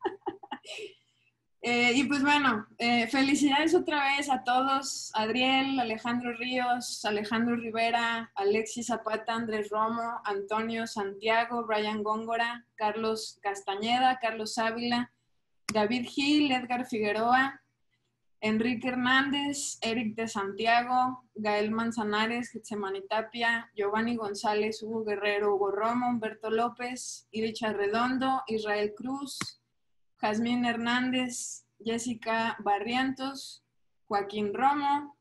Y pues bueno, felicidades otra vez a todos, Adriel, Alejandro Ríos, Alejandro Rivera, Alexis Zapata, Andrés Romo, Antonio Santiago, Brian Góngora, Carlos Castañeda, Carlos Ávila, David Gil, Edgar Figueroa, Enrique Hernández, Eric de Santiago, Gael Manzanares, Getsemani Tapia, Giovanni González, Hugo Guerrero, Hugo Romo, Humberto López, Iricha Redondo, Israel Cruz, Jazmín Hernández, Jessica Barrientos, Joaquín Romo,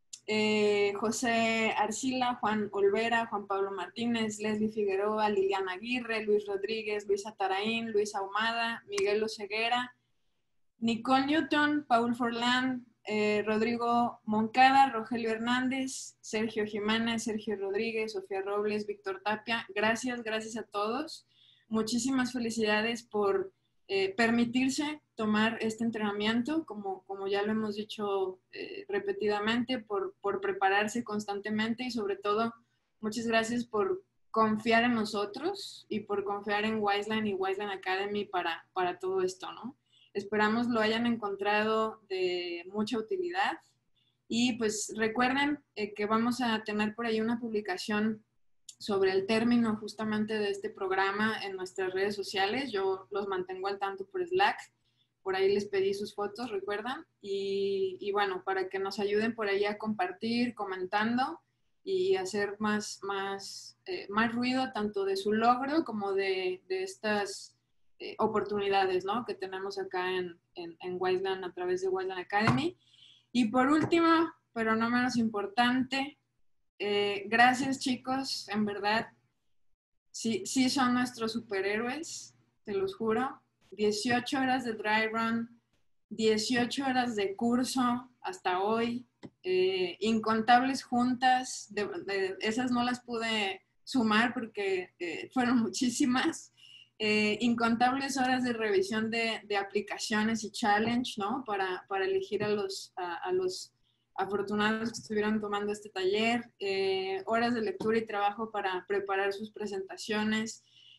José Arcila, Juan Olvera, Juan Pablo Martínez, Leslie Figueroa, Liliana Aguirre, Luis Rodríguez, Luisa Taraín, Luis Ahumada, Miguel Oseguera, Nicole Newton, Paul Forlán, Rodrigo Moncada, Rogelio Hernández, Sergio Jiménez, Sergio Rodríguez, Sofía Robles, Víctor Tapia. Gracias a todos. Muchísimas felicidades por permitirse tomar este entrenamiento, como ya lo hemos dicho repetidamente, por prepararse constantemente y sobre todo, muchas gracias por confiar en nosotros y por confiar en Wiseline y Wiseline Academy para todo esto, ¿no? Esperamos lo hayan encontrado de mucha utilidad y pues recuerden que vamos a tener por ahí una publicación sobre el término justamente de este programa en nuestras redes sociales. Yo los mantengo al tanto por Slack. Por ahí les pedí sus fotos, recuerdan. Y bueno, para que nos ayuden por ahí a compartir, comentando y hacer más ruido tanto de su logro como de estas oportunidades, ¿no? Que tenemos acá en Wiseline a través de Wiseline Academy. Y por último, pero no menos importante, gracias chicos, en verdad, sí son nuestros superhéroes, te los juro. 18 horas de dry run, 18 horas de curso hasta hoy, incontables juntas, esas no las pude sumar porque fueron muchísimas, incontables horas de revisión de aplicaciones y challenge, ¿no? Para elegir a los afortunados que estuvieron tomando este taller, horas de lectura y trabajo para preparar sus presentaciones.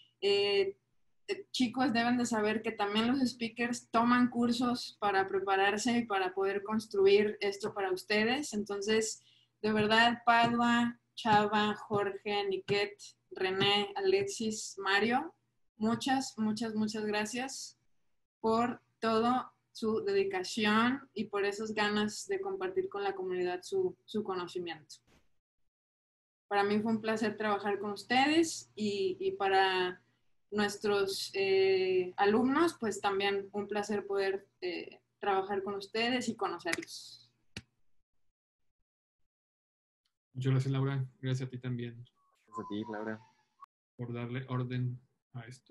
Chicos, deben de saber que también los speakers toman cursos para prepararse y para poder construir esto para ustedes. Entonces, de verdad, Padua, Chava, Jorge, Niket, René, Alexis, Mario, muchas gracias por todo su dedicación y por esas ganas de compartir con la comunidad su conocimiento. Para mí fue un placer trabajar con ustedes y para nuestros alumnos, pues también un placer poder trabajar con ustedes y conocerlos. Muchas gracias, Laura. Gracias a ti también. Gracias a ti, Laura. Por darle orden a esto.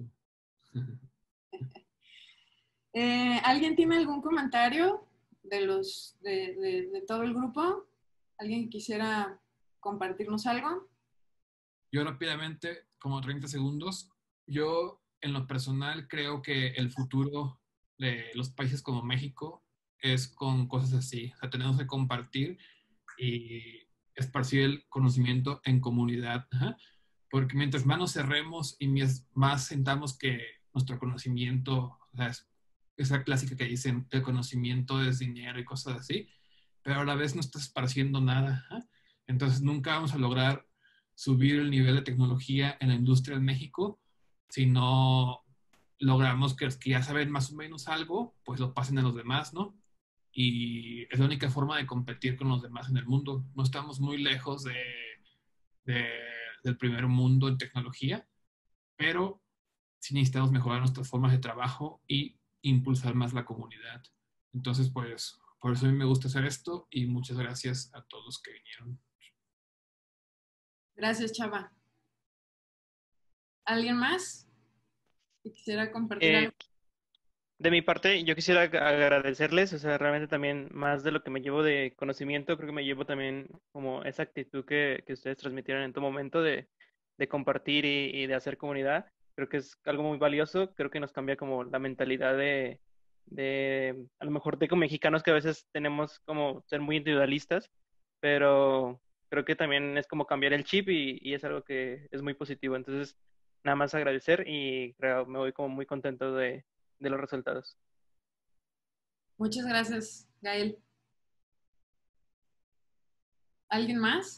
¿Alguien tiene algún comentario de todo el grupo? ¿Alguien quisiera compartirnos algo? Yo rápidamente, como 30 segundos, yo en lo personal creo que el futuro de los países como México es con cosas así. O sea, tenemos que compartir y esparcir el conocimiento en comunidad. Ajá. Porque mientras más nos cerremos y más sentamos que nuestro conocimiento, o sea, esa clásica que dicen el conocimiento es dinero y cosas así, pero a la vez no estás esparciendo nada. Ajá. Entonces nunca vamos a lograr subir el nivel de tecnología en la industria en México si no logramos que los que ya saben más o menos algo, pues lo pasen a los demás, ¿no? Y es la única forma de competir con los demás en el mundo. No estamos muy lejos de, del primer mundo en tecnología, pero sí necesitamos mejorar nuestras formas de trabajo y impulsar más la comunidad. Entonces, pues, por eso a mí me gusta hacer esto y muchas gracias a todos que vinieron. Gracias, Chava. ¿Alguien más que quisiera compartir algo? De mi parte, yo quisiera agradecerles, o sea, realmente también más de lo que me llevo de conocimiento, creo que me llevo también como esa actitud que ustedes transmitieron en todo momento de compartir y de hacer comunidad. Creo que es algo muy valioso, creo que nos cambia como la mentalidad a lo mejor de como mexicanos que a veces tenemos como ser muy individualistas, pero creo que también es como cambiar el chip y es algo que es muy positivo. Entonces, nada más agradecer y creo, me voy como muy contento de los resultados. Muchas gracias, Gael. ¿Alguien más?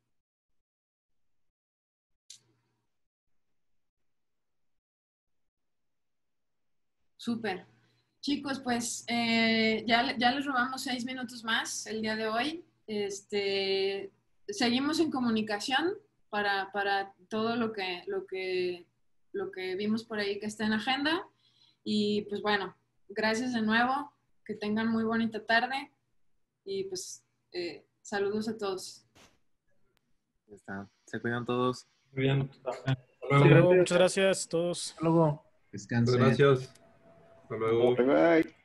Súper. Chicos, pues ya les robamos 6 minutos más el día de hoy. Seguimos en comunicación para todo lo que vimos por ahí que está en agenda. Y pues bueno, gracias de nuevo. Que tengan muy bonita tarde. Y pues saludos a todos. Ya está. Se cuidan todos. Muy bien. Hasta luego. Hasta luego, muchas gracias a todos. Hasta luego. Muchas gracias. Hasta luego. Bye bye.